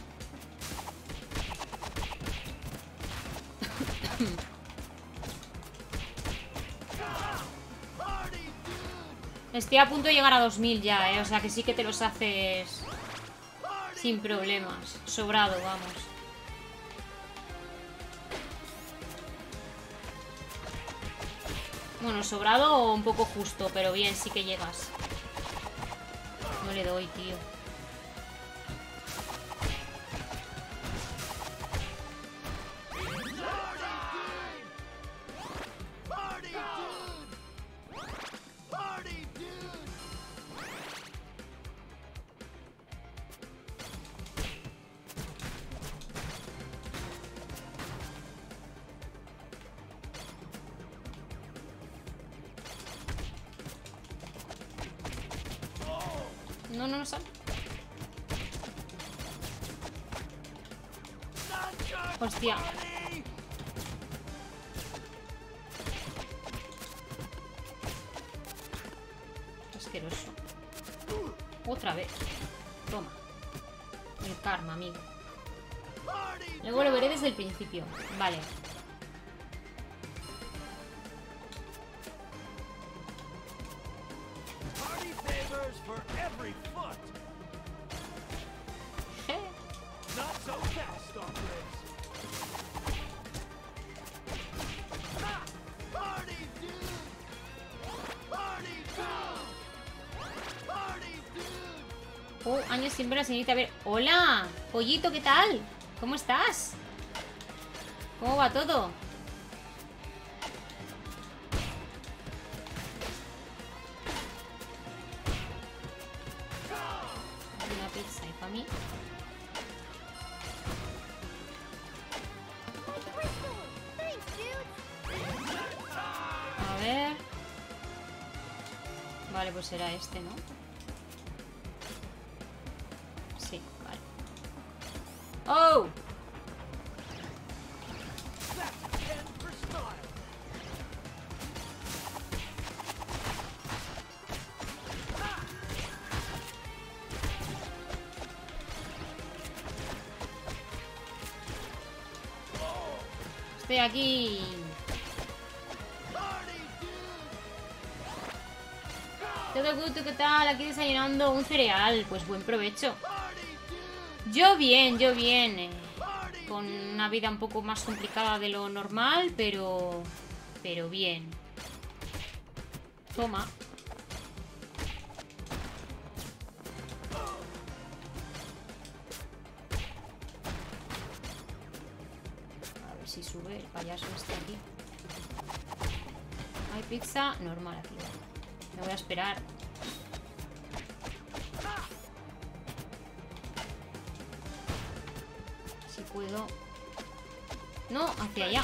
Estoy a punto de llegar a dos mil ya, ¿eh? O sea que sí que te los haces sin problemas. Sobrado, vamos. Bueno, sobrado o un poco justo, pero bien, sí que llegas. No le doy, tío. No, no, no sale. Hostia. Asqueroso. Otra vez. Toma. El karma, amigo. Luego lo veré desde el principio. Vale. Oh, años sin ver a la señorita. A ver, hola, pollito, ¿qué tal? ¿Cómo estás? ¿Cómo va todo? Una pizza y para mí. A ver. Vale, pues será este, ¿no? Sí, vale. ¡Oh! Estoy aquí. Todo gusto, ¿qué tal? Aquí desayunando un cereal. Pues buen provecho. Yo bien, yo bien. Eh, con una vida un poco más complicada de lo normal, pero... Pero bien. Toma. A ver si sube el payaso este aquí. Hay pizza normal aquí. Me voy a esperar. Si puedo. No, hacia allá.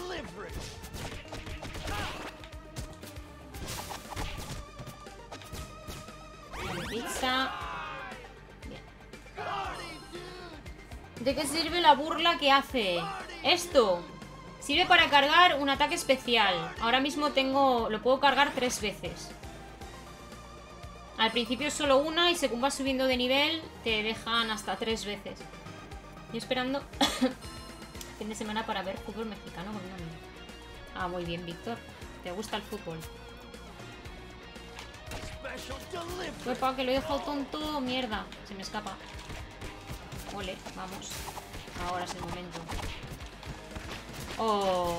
Vale, pizza. Bien. ¿De qué sirve la burla que hace? Esto. Sirve para cargar un ataque especial. Ahora mismo tengo... Lo puedo cargar tres veces. Al principio es solo una y según vas subiendo de nivel te dejan hasta tres veces. Estoy esperando fin de semana para ver fútbol mexicano con un amigo. Ah, muy bien, Víctor. ¿Te gusta el fútbol? Uepa, que lo he dejado tonto. Mierda, se me escapa. Ole, vamos. Ahora es el momento. Oh.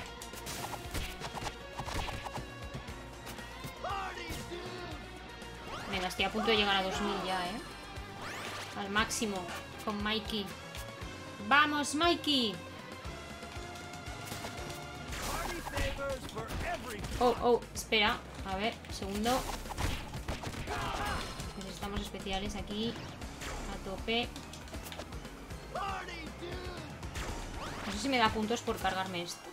Venga, estoy a punto de llegar a dos mil ya, ¿eh? Al máximo, con Mikey. ¡Vamos, Mikey! Oh, oh, espera. A ver, segundo. Necesitamos especiales aquí. A tope. No sé si me da puntos por cargarme esto.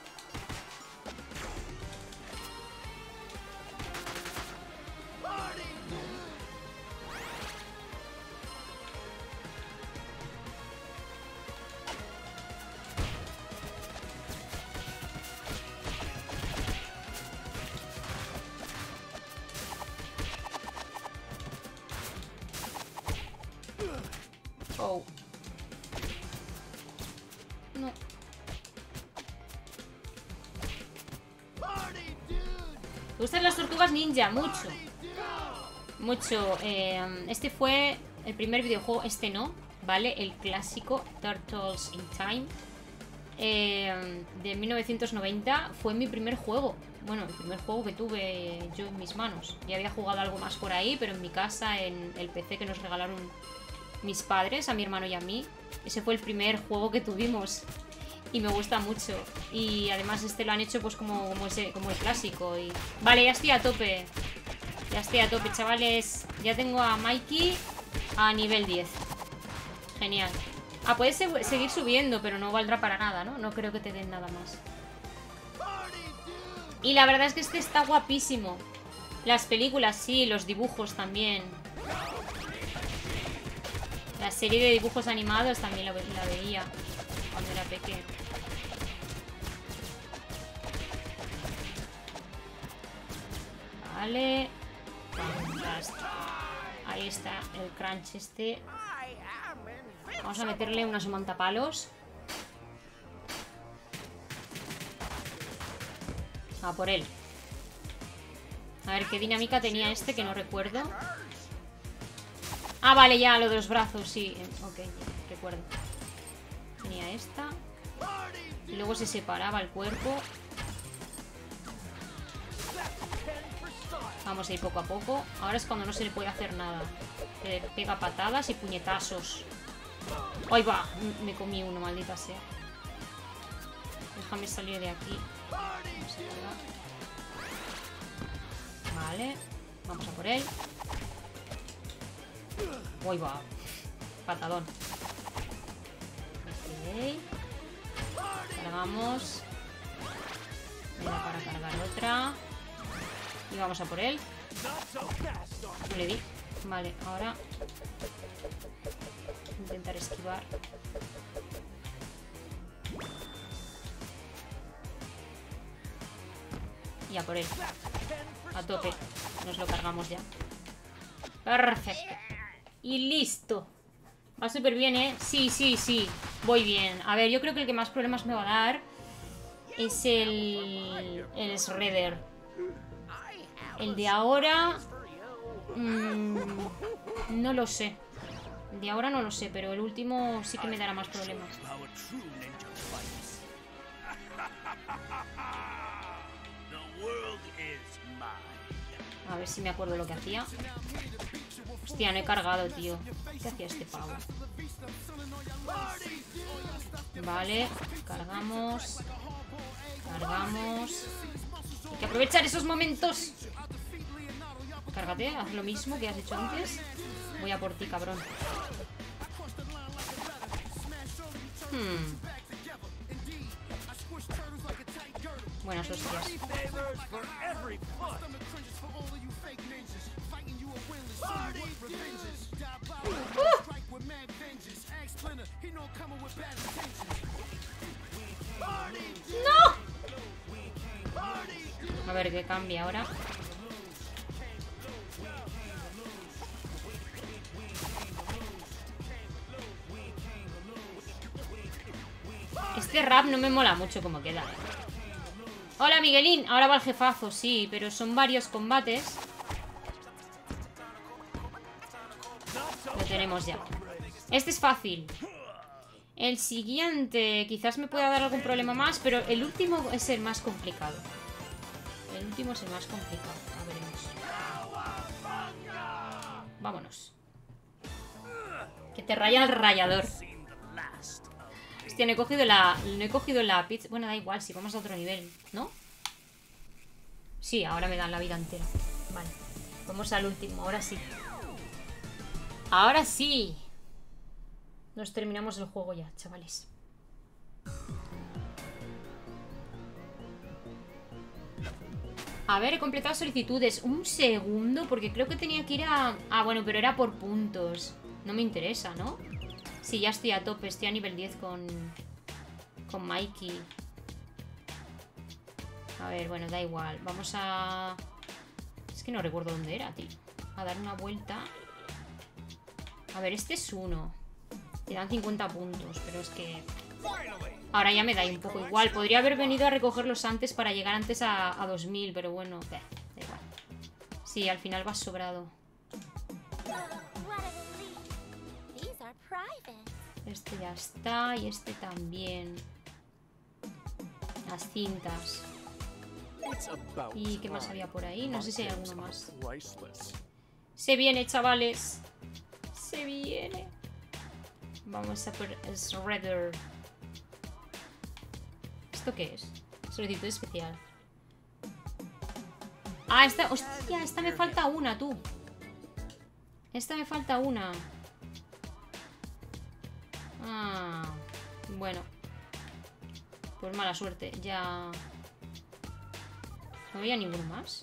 Oh. No. ¿Te gustan las tortugas ninja? Mucho. Mucho. Eh, este fue el primer videojuego. Este no, ¿vale? El clásico Turtles in Time. Eh, de mil novecientos noventa. Fue mi primer juego. Bueno, el primer juego que tuve yo en mis manos. Ya había jugado algo más por ahí, pero en mi casa, en el P C que nos regalaron mis padres, a mi hermano y a mí. Ese fue el primer juego que tuvimos. Y me gusta mucho. Y además este lo han hecho pues como, como, ese, como el clásico. Y... Vale, ya estoy a tope. Ya estoy a tope, chavales. Ya tengo a Mikey a nivel diez. Genial. Ah, puedes se seguir subiendo, pero no valdrá para nada, ¿no? No creo que te den nada más. Y la verdad es que este está guapísimo. Las películas sí, los dibujos también. La serie de dibujos animados también la, la veía cuando era pequeño. Vale. Fantástico. Ahí está el crunch este. Vamos a meterle unos montapalos. A por él. A ver qué dinámica tenía este que no recuerdo. Ah, vale, ya, lo de los brazos, sí. Ok, recuerdo. Tenía esta. Y luego se separaba el cuerpo. Vamos a ir poco a poco. Ahora es cuando no se le puede hacer nada. Le pega patadas y puñetazos. ¡Ay, va! Me comí uno, maldita sea. Déjame salir de aquí. Vale. Vamos a por él. ¡Uy, va! Patadón. Ok. Cargamos. Venga, para cargar otra. Y vamos a por él. No le di. Vale, ahora intentar esquivar. Y a por él. A tope. Nos lo cargamos ya. Perfecto. Y listo. Va súper bien, ¿eh? Sí, sí, sí. Voy bien. A ver, yo creo que el que más problemas me va a dar es el... el Shredder. El de ahora... Mmm, no lo sé. El de ahora no lo sé, pero el último sí que me dará más problemas. A ver si me acuerdo lo que hacía. Hostia, no he cargado, tío. ¿Qué hacía este pavo? Vale, cargamos. Cargamos. Hay que aprovechar esos momentos. Cárgate, haz lo mismo que has hecho antes. Voy a por ti, cabrón. Hmm. Buenas hostias. ¡No! A ver qué cambia ahora. Este rap no me mola mucho como queda, ¿eh? Hola, Miguelín. Ahora va el jefazo, sí, pero son varios combates. Lo tenemos ya. Este es fácil. El siguiente quizás me pueda dar algún problema más, pero el último es el más complicado. El último es el más complicado. A veremos. Vámonos. Que te raya el rayador. Hostia, no he cogido la... No he cogido la pizza. Bueno, da igual, si vamos a otro nivel, ¿no? Sí, ahora me dan la vida entera. Vale. Vamos al último, ahora sí. Ahora sí. Nos terminamos el juego ya, chavales. A ver, he completado solicitudes. Un segundo, porque creo que tenía que ir a... Ah, bueno, pero era por puntos. No me interesa, ¿no? Sí, ya estoy a tope. Estoy a nivel diez con... Con Mikey. A ver, bueno, da igual. Vamos a... Es que no recuerdo dónde era, tío. A dar una vuelta. A ver, este es uno. Te dan cincuenta puntos, pero es que... Ahora ya me da un poco igual. Podría haber venido a recogerlos antes para llegar antes a, a dos mil, pero bueno, da igual. Sí, al final vas sobrado. Este ya está y este también. Las cintas. ¿Y qué más había por ahí? No sé si hay alguno más. Se viene, chavales. Se viene. Vamos a por Shredder. ¿Esto qué es? Solicitud especial. Ah, esta... Hostia, esta me falta una, tú. Esta me falta una. Ah, bueno. Pues mala suerte. Ya... ¿No había ninguno más?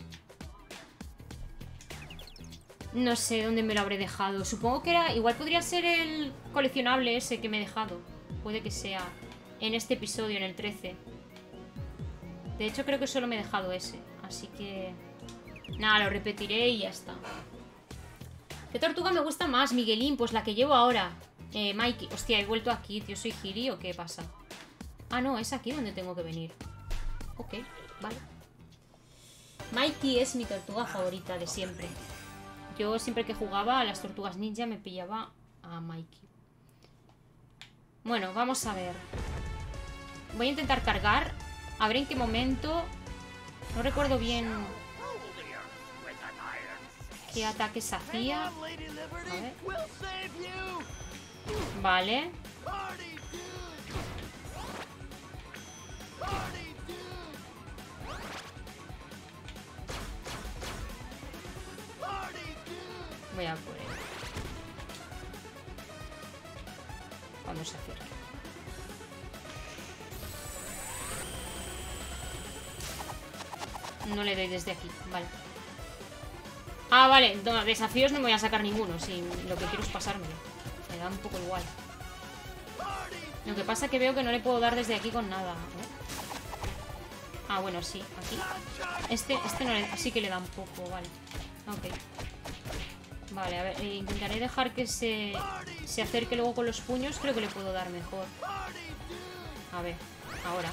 No sé dónde me lo habré dejado. Supongo que era... Igual podría ser el coleccionable ese que me he dejado. Puede que sea en este episodio, en el trece. De hecho, creo que solo me he dejado ese. Así que... Nada, lo repetiré y ya está. ¿Qué tortuga me gusta más, Miguelín? Pues la que llevo ahora. Eh, Mikey. Hostia, he vuelto aquí. ¿Yo soy Giri o qué pasa? Ah, no, es aquí donde tengo que venir. Ok, vale. Mikey es mi tortuga favorita de siempre. Yo siempre que jugaba a las tortugas ninja me pillaba a Mikey. Bueno, vamos a ver. Voy a intentar cargar. A ver en qué momento. No recuerdo bien qué ataques hacía. A ver. Vale. Voy a por él. Cuando se acerque. No le doy desde aquí, vale. Ah, vale, no, desafíos no me voy a sacar ninguno. Si lo que quiero es pasármelo. Me da un poco igual. Lo que pasa es que veo que no le puedo dar desde aquí con nada, ¿eh? Ah, bueno, sí, aquí. Este, este no le... Así que le da un poco, vale. Ok. Vale, a ver, eh, intentaré dejar que se, se acerque luego con los puños. Creo que le puedo dar mejor. A ver, ahora.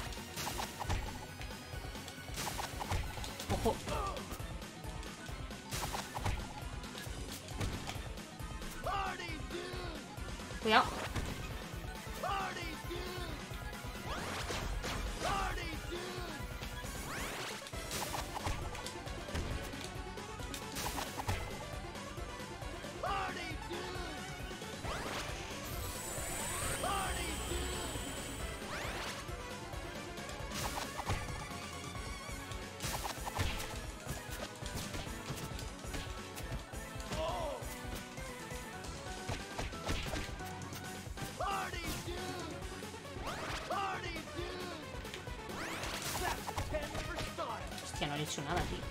Ojo. Cuidado. Hostia, no le he hecho nada, tío.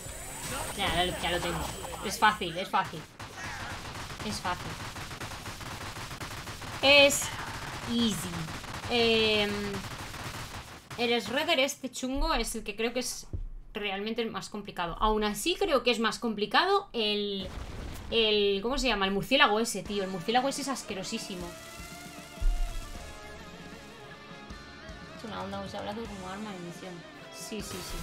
Ya, ya lo tengo. Es fácil, es fácil. Es fácil. Es easy. Eh, el Shredder este chungo es el que creo que es realmente el más complicado. Aún así creo que es más complicado el... el ¿cómo se llama? El murciélago ese, tío. El murciélago ese es asquerosísimo. Es una onda usada como arma de misión. Sí, sí, sí.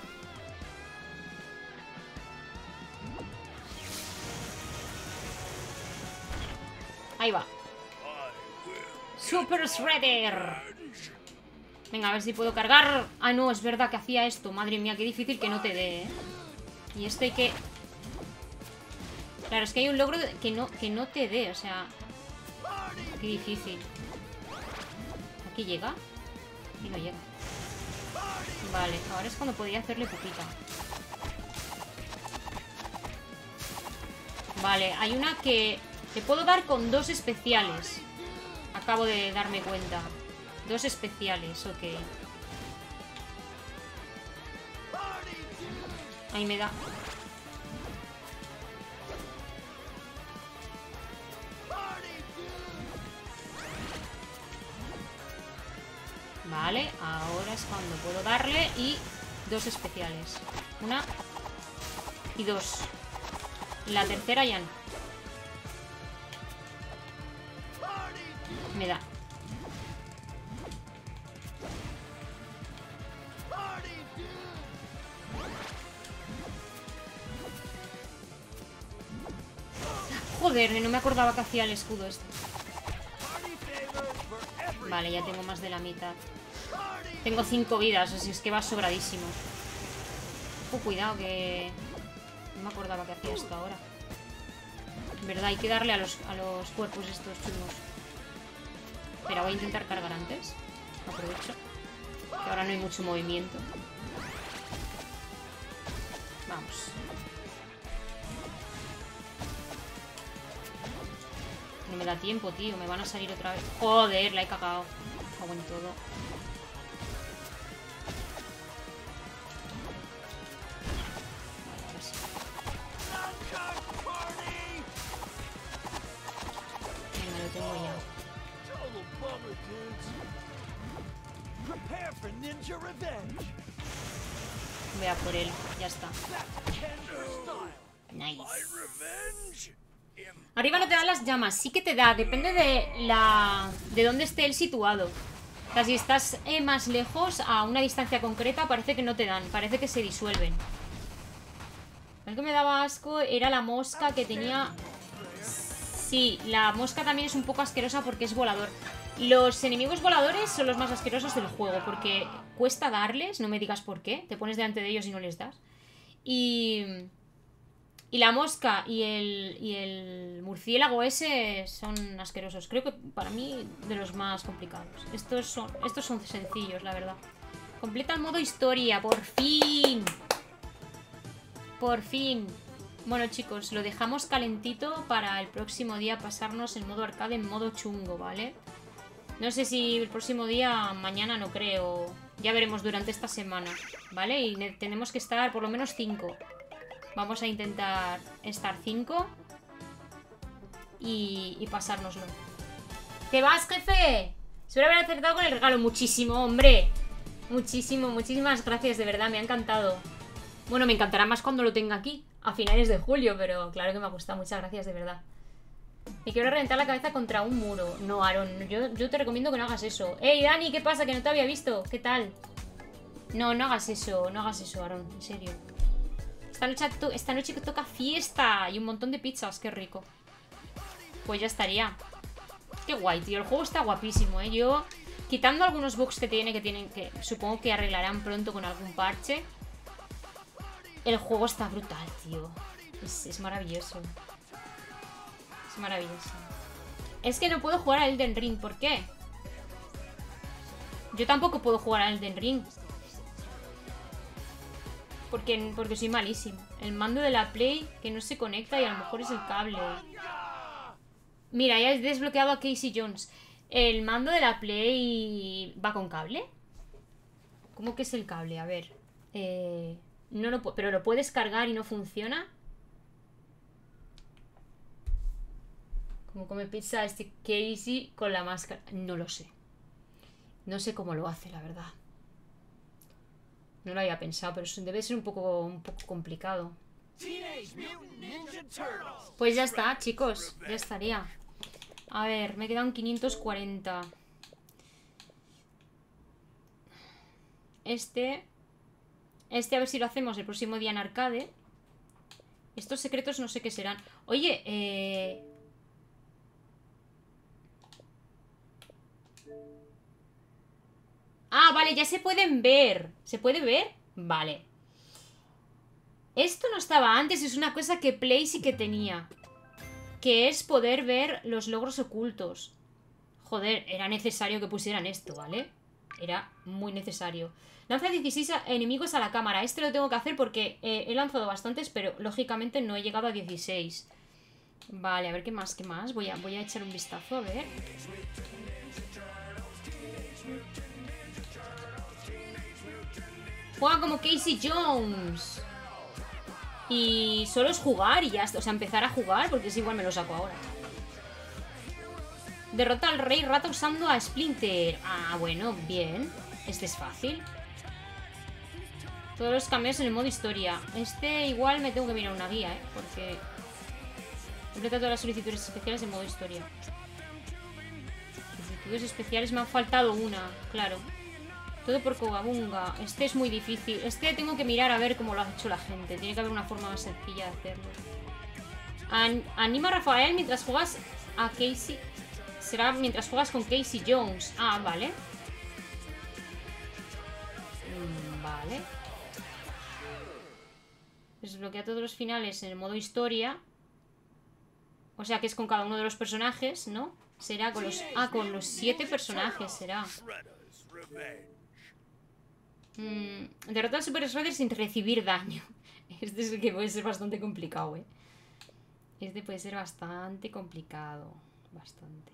Ahí va. Super Shredder. Venga, a ver si puedo cargar. Ah, no, es verdad que hacía esto. Madre mía, qué difícil que no te dé, ¿eh? Y esto hay que... Claro, es que hay un logro de... que, no, que no te dé, o sea... Qué difícil. ¿Aquí llega? Aquí no llega. Vale, ahora es cuando podría hacerle poquita. Vale, hay una que... te puedo dar con dos especiales. Acabo de darme cuenta. Dos especiales, ok. Ahí me da. Vale, ahora es cuando puedo darle. Y dos especiales. Una y dos. La tercera ya no. Me da. Joder, no me acordaba que hacía el escudo este. Vale, ya tengo más de la mitad. Tengo cinco vidas, así es que va sobradísimo. Oh, cuidado que... no me acordaba que hacía esto ahora. En verdad, hay que darle a los, a los cuerpos estos chungos. Espera, voy a intentar cargar antes. Aprovecho. Que ahora no hay mucho movimiento. Vamos. No me da tiempo, tío. Me van a salir otra vez. Joder, la he cagado. Cago en todo. Venga, lo tengo ya. Voy a por él, ya está. Nice. Arriba no te dan las llamas, sí que te da, depende de la de dónde esté él situado. O sea, si estás eh, más lejos, a una distancia concreta, parece que no te dan, parece que se disuelven. El que me daba asco era la mosca que tenía... Sí, la mosca también es un poco asquerosa porque es volador. Los enemigos voladores son los más asquerosos del juego porque cuesta darles, no me digas por qué. Te pones delante de ellos y no les das. Y, y la mosca y el, y el murciélago ese son asquerosos. Creo que para mí de los más complicados. Estos son, estos son sencillos, la verdad. Completa el modo historia, por fin. Por fin. Bueno, chicos, lo dejamos calentito para el próximo día pasarnos el modo arcade en modo chungo, ¿vale? No sé si el próximo día, mañana no creo. Ya veremos durante esta semana, ¿vale? Y tenemos que estar por lo menos cinco. Vamos a intentar estar cinco y, y pasárnoslo. ¿Qué vas, jefe? Espero haber acertado con el regalo. Muchísimo, hombre. Muchísimo, muchísimas gracias, de verdad, me ha encantado. Bueno, me encantará más cuando lo tenga aquí, a finales de julio, pero claro que me ha gustado. Muchas gracias, de verdad. Me quiero reventar la cabeza contra un muro. No, Aaron, yo, yo te recomiendo que no hagas eso. ¡Ey, Dani! ¿Qué pasa? Que no te había visto. ¿Qué tal? No, no hagas eso. No hagas eso, Aaron. En serio. Esta noche, to esta noche que toca fiesta. Y un montón de pizzas. Qué rico. Pues ya estaría. Qué guay, tío. El juego está guapísimo, ¿eh? Yo, quitando algunos bugs que tiene, que tienen que supongo que arreglarán pronto con algún parche. El juego está brutal, tío. Es, es maravilloso. Es maravilloso. Es que no puedo jugar a Elden Ring. ¿Por qué? Yo tampoco puedo jugar a Elden Ring. Porque, porque soy malísimo. El mando de la Play que no se conecta y a lo mejor es el cable. Mira, ya he desbloqueado a Casey Jones. ¿El mando de la Play va con cable? ¿Cómo que es el cable? A ver. Eh... No lo pero lo puedes cargar y no funciona. Como come pizza este Casey con la máscara. No lo sé. No sé cómo lo hace, la verdad. No lo había pensado, pero debe ser un poco, un poco complicado. Pues ya está, chicos. Ya estaría. A ver, me quedan quinientos cuarenta. Este... Este a ver si lo hacemos el próximo día en arcade. Estos secretos no sé qué serán. Oye, eh... Ah, vale, ya se pueden ver. ¿Se puede ver? Vale. Esto no estaba antes, es una cosa que Play sí que tenía. Que es poder ver los logros ocultos. Joder, era necesario que pusieran esto, ¿vale? Era muy necesario. Lanza dieciséis enemigos a la cámara. Este lo tengo que hacer porque eh, he lanzado bastantes, pero lógicamente no he llegado a dieciséis. Vale, a ver qué más, qué más. Voy a, voy a echar un vistazo, a ver. Juega como Casey Jones. Y solo es jugar y ya está. O sea, empezar a jugar porque es igual me lo saco ahora. Derrota al rey rata usando a Splinter. Ah, bueno, bien. Este es fácil. Todos los cambios en el modo historia. Este igual me tengo que mirar una guía, ¿eh? Porque completa todas las solicitudes especiales en modo historia. Solicitudes especiales me han faltado una, claro. Todo por Kogabunga. Este es muy difícil. Este tengo que mirar a ver cómo lo ha hecho la gente. Tiene que haber una forma más sencilla de hacerlo. An Anima a Rafael mientras juegas a Casey. Será mientras juegas con Casey Jones. Ah, vale. Mm, vale. Desbloquea todos los finales en el modo historia. O sea que es con cada uno de los personajes, ¿no? Será con los... Ah, con los siete personajes será. Mm, derrota al Super Shredder sin recibir daño. Este es el que puede ser bastante complicado, ¿eh? Este puede ser bastante complicado. Bastante.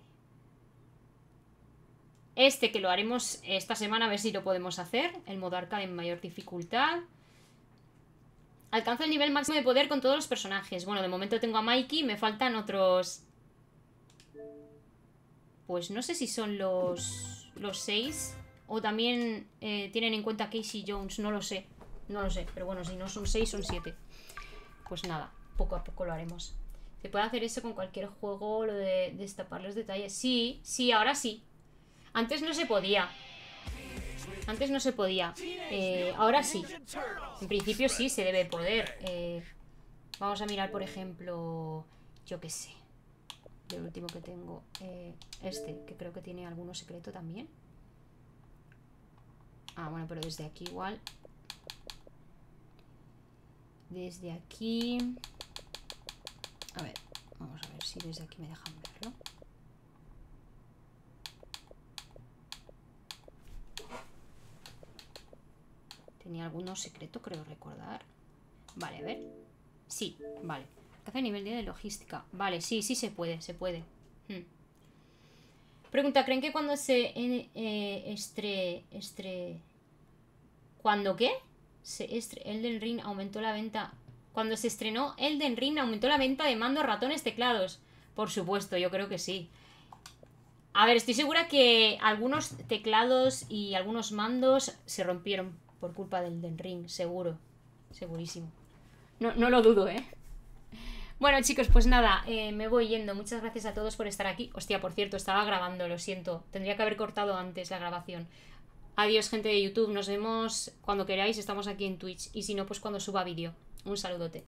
Este que lo haremos esta semana a ver si lo podemos hacer. El modo arcade en mayor dificultad. Alcanza el nivel máximo de poder con todos los personajes. Bueno, de momento tengo a Mikey. Me faltan otros... Pues no sé si son los... Los seis... O también eh, tienen en cuenta Casey Jones, no lo sé. No lo sé, pero bueno, si no son seis, son siete. Pues nada, poco a poco lo haremos. ¿Se puede hacer eso con cualquier juego? Lo de destapar los detalles. Sí, sí, ahora sí. Antes no se podía. Antes no se podía. Eh, ahora sí. En principio sí se debe poder. Eh, vamos a mirar, por ejemplo... Yo qué sé. El último que tengo. Eh, este, que creo que tiene alguno secreto también. Ah, bueno, pero desde aquí igual. Desde aquí... A ver, vamos a ver si desde aquí me dejan verlo. Tenía alguno secreto, creo recordar. Vale, a ver. Sí, vale. Alcanza el nivel diez de logística. Vale, sí, sí se puede, se puede. Hmm. Pregunta, ¿creen que cuando se eh, estre, estre... ¿Cuándo qué? Se estre, Elden Ring aumentó la venta... Cuando se estrenó Elden Ring aumentó la venta de mandos, ratones, teclados. Por supuesto, yo creo que sí. A ver, estoy segura que algunos teclados y algunos mandos se rompieron por culpa del Elden Ring, seguro. Segurísimo. No, no lo dudo, ¿eh? Bueno, chicos, pues nada, eh, me voy yendo. Muchas gracias a todos por estar aquí. Hostia, por cierto, estaba grabando, lo siento. Tendría que haber cortado antes la grabación. Adiós, gente de YouTube. Nos vemos cuando queráis. Estamos aquí en Twitch. Y si no, pues cuando suba vídeo. Un saludote.